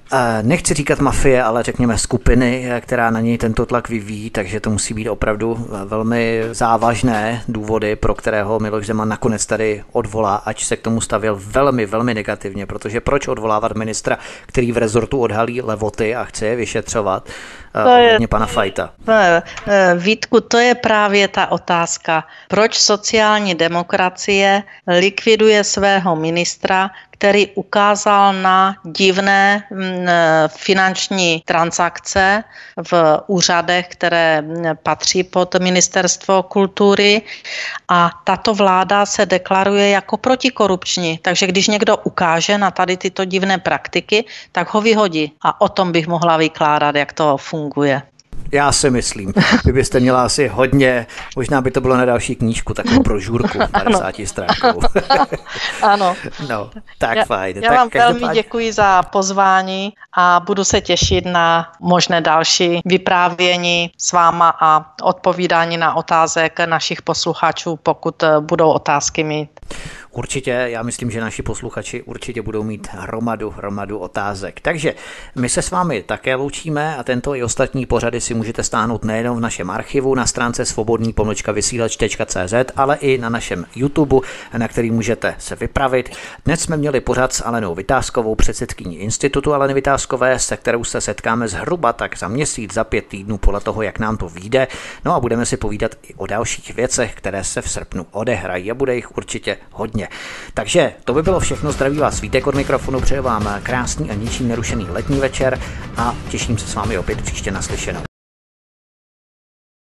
Nechci říkat mafie, ale řekněme skupiny, která na něj tento tlak vyvíjí, takže to musí být opravdu velmi závažné důvody, pro kterého Miloš Zeman nakonec tady odvolá, ač se k tomu stavěl velmi, velmi negativně, protože proč odvolávat ministra, který v rezortu odhalí levoty a chce je vyšetřovat, ohledně pana Fajta? Vítku, to je právě ta otázka. Proč sociální demokracie likviduje svého ministra, který ukázal na divné finanční transakce v úřadech, které patří pod Ministerstvo kultury, a tato vláda se deklaruje jako protikorupční. Takže když někdo ukáže na tady tyto divné praktiky, tak ho vyhodí. A o tom bych mohla vykládat, jak to funguje. Já si myslím, vy byste měla asi hodně, možná by to bylo na další knížku, takovou brožurku padesátistránkovou. Ano. No, tak já, fajn. Já tak vám každopádně... velmi děkuji za pozvání a budu se těšit na možné další vyprávění s váma a odpovídání na otázek našich posluchačů, pokud budou otázky mít. Určitě, já myslím, že naši posluchači určitě budou mít hromadu, hromadu otázek. Takže my se s vámi také loučíme a tento i ostatní pořady si můžete stáhnout nejen v našem archivu na stránce svobodný pomlčka vysílač tečka cé zet, ale i na našem YouTube, na který můžete se vypravit. Dnes jsme měli pořad s Alenou Vitáskovou, předsedkyní Institutu Aleny Vitáskové, se kterou se setkáme zhruba tak za měsíc, za pět týdnů, podle toho, jak nám to vyjde. No a budeme si povídat i o dalších věcech, které se v srpnu odehrají a bude jich určitě hodně. Takže to by bylo všechno. Zdraví vás Vítek od mikrofonu, přeju vám krásný a ničím nerušený letní večer a těším se s vámi opět příště naslyšenou.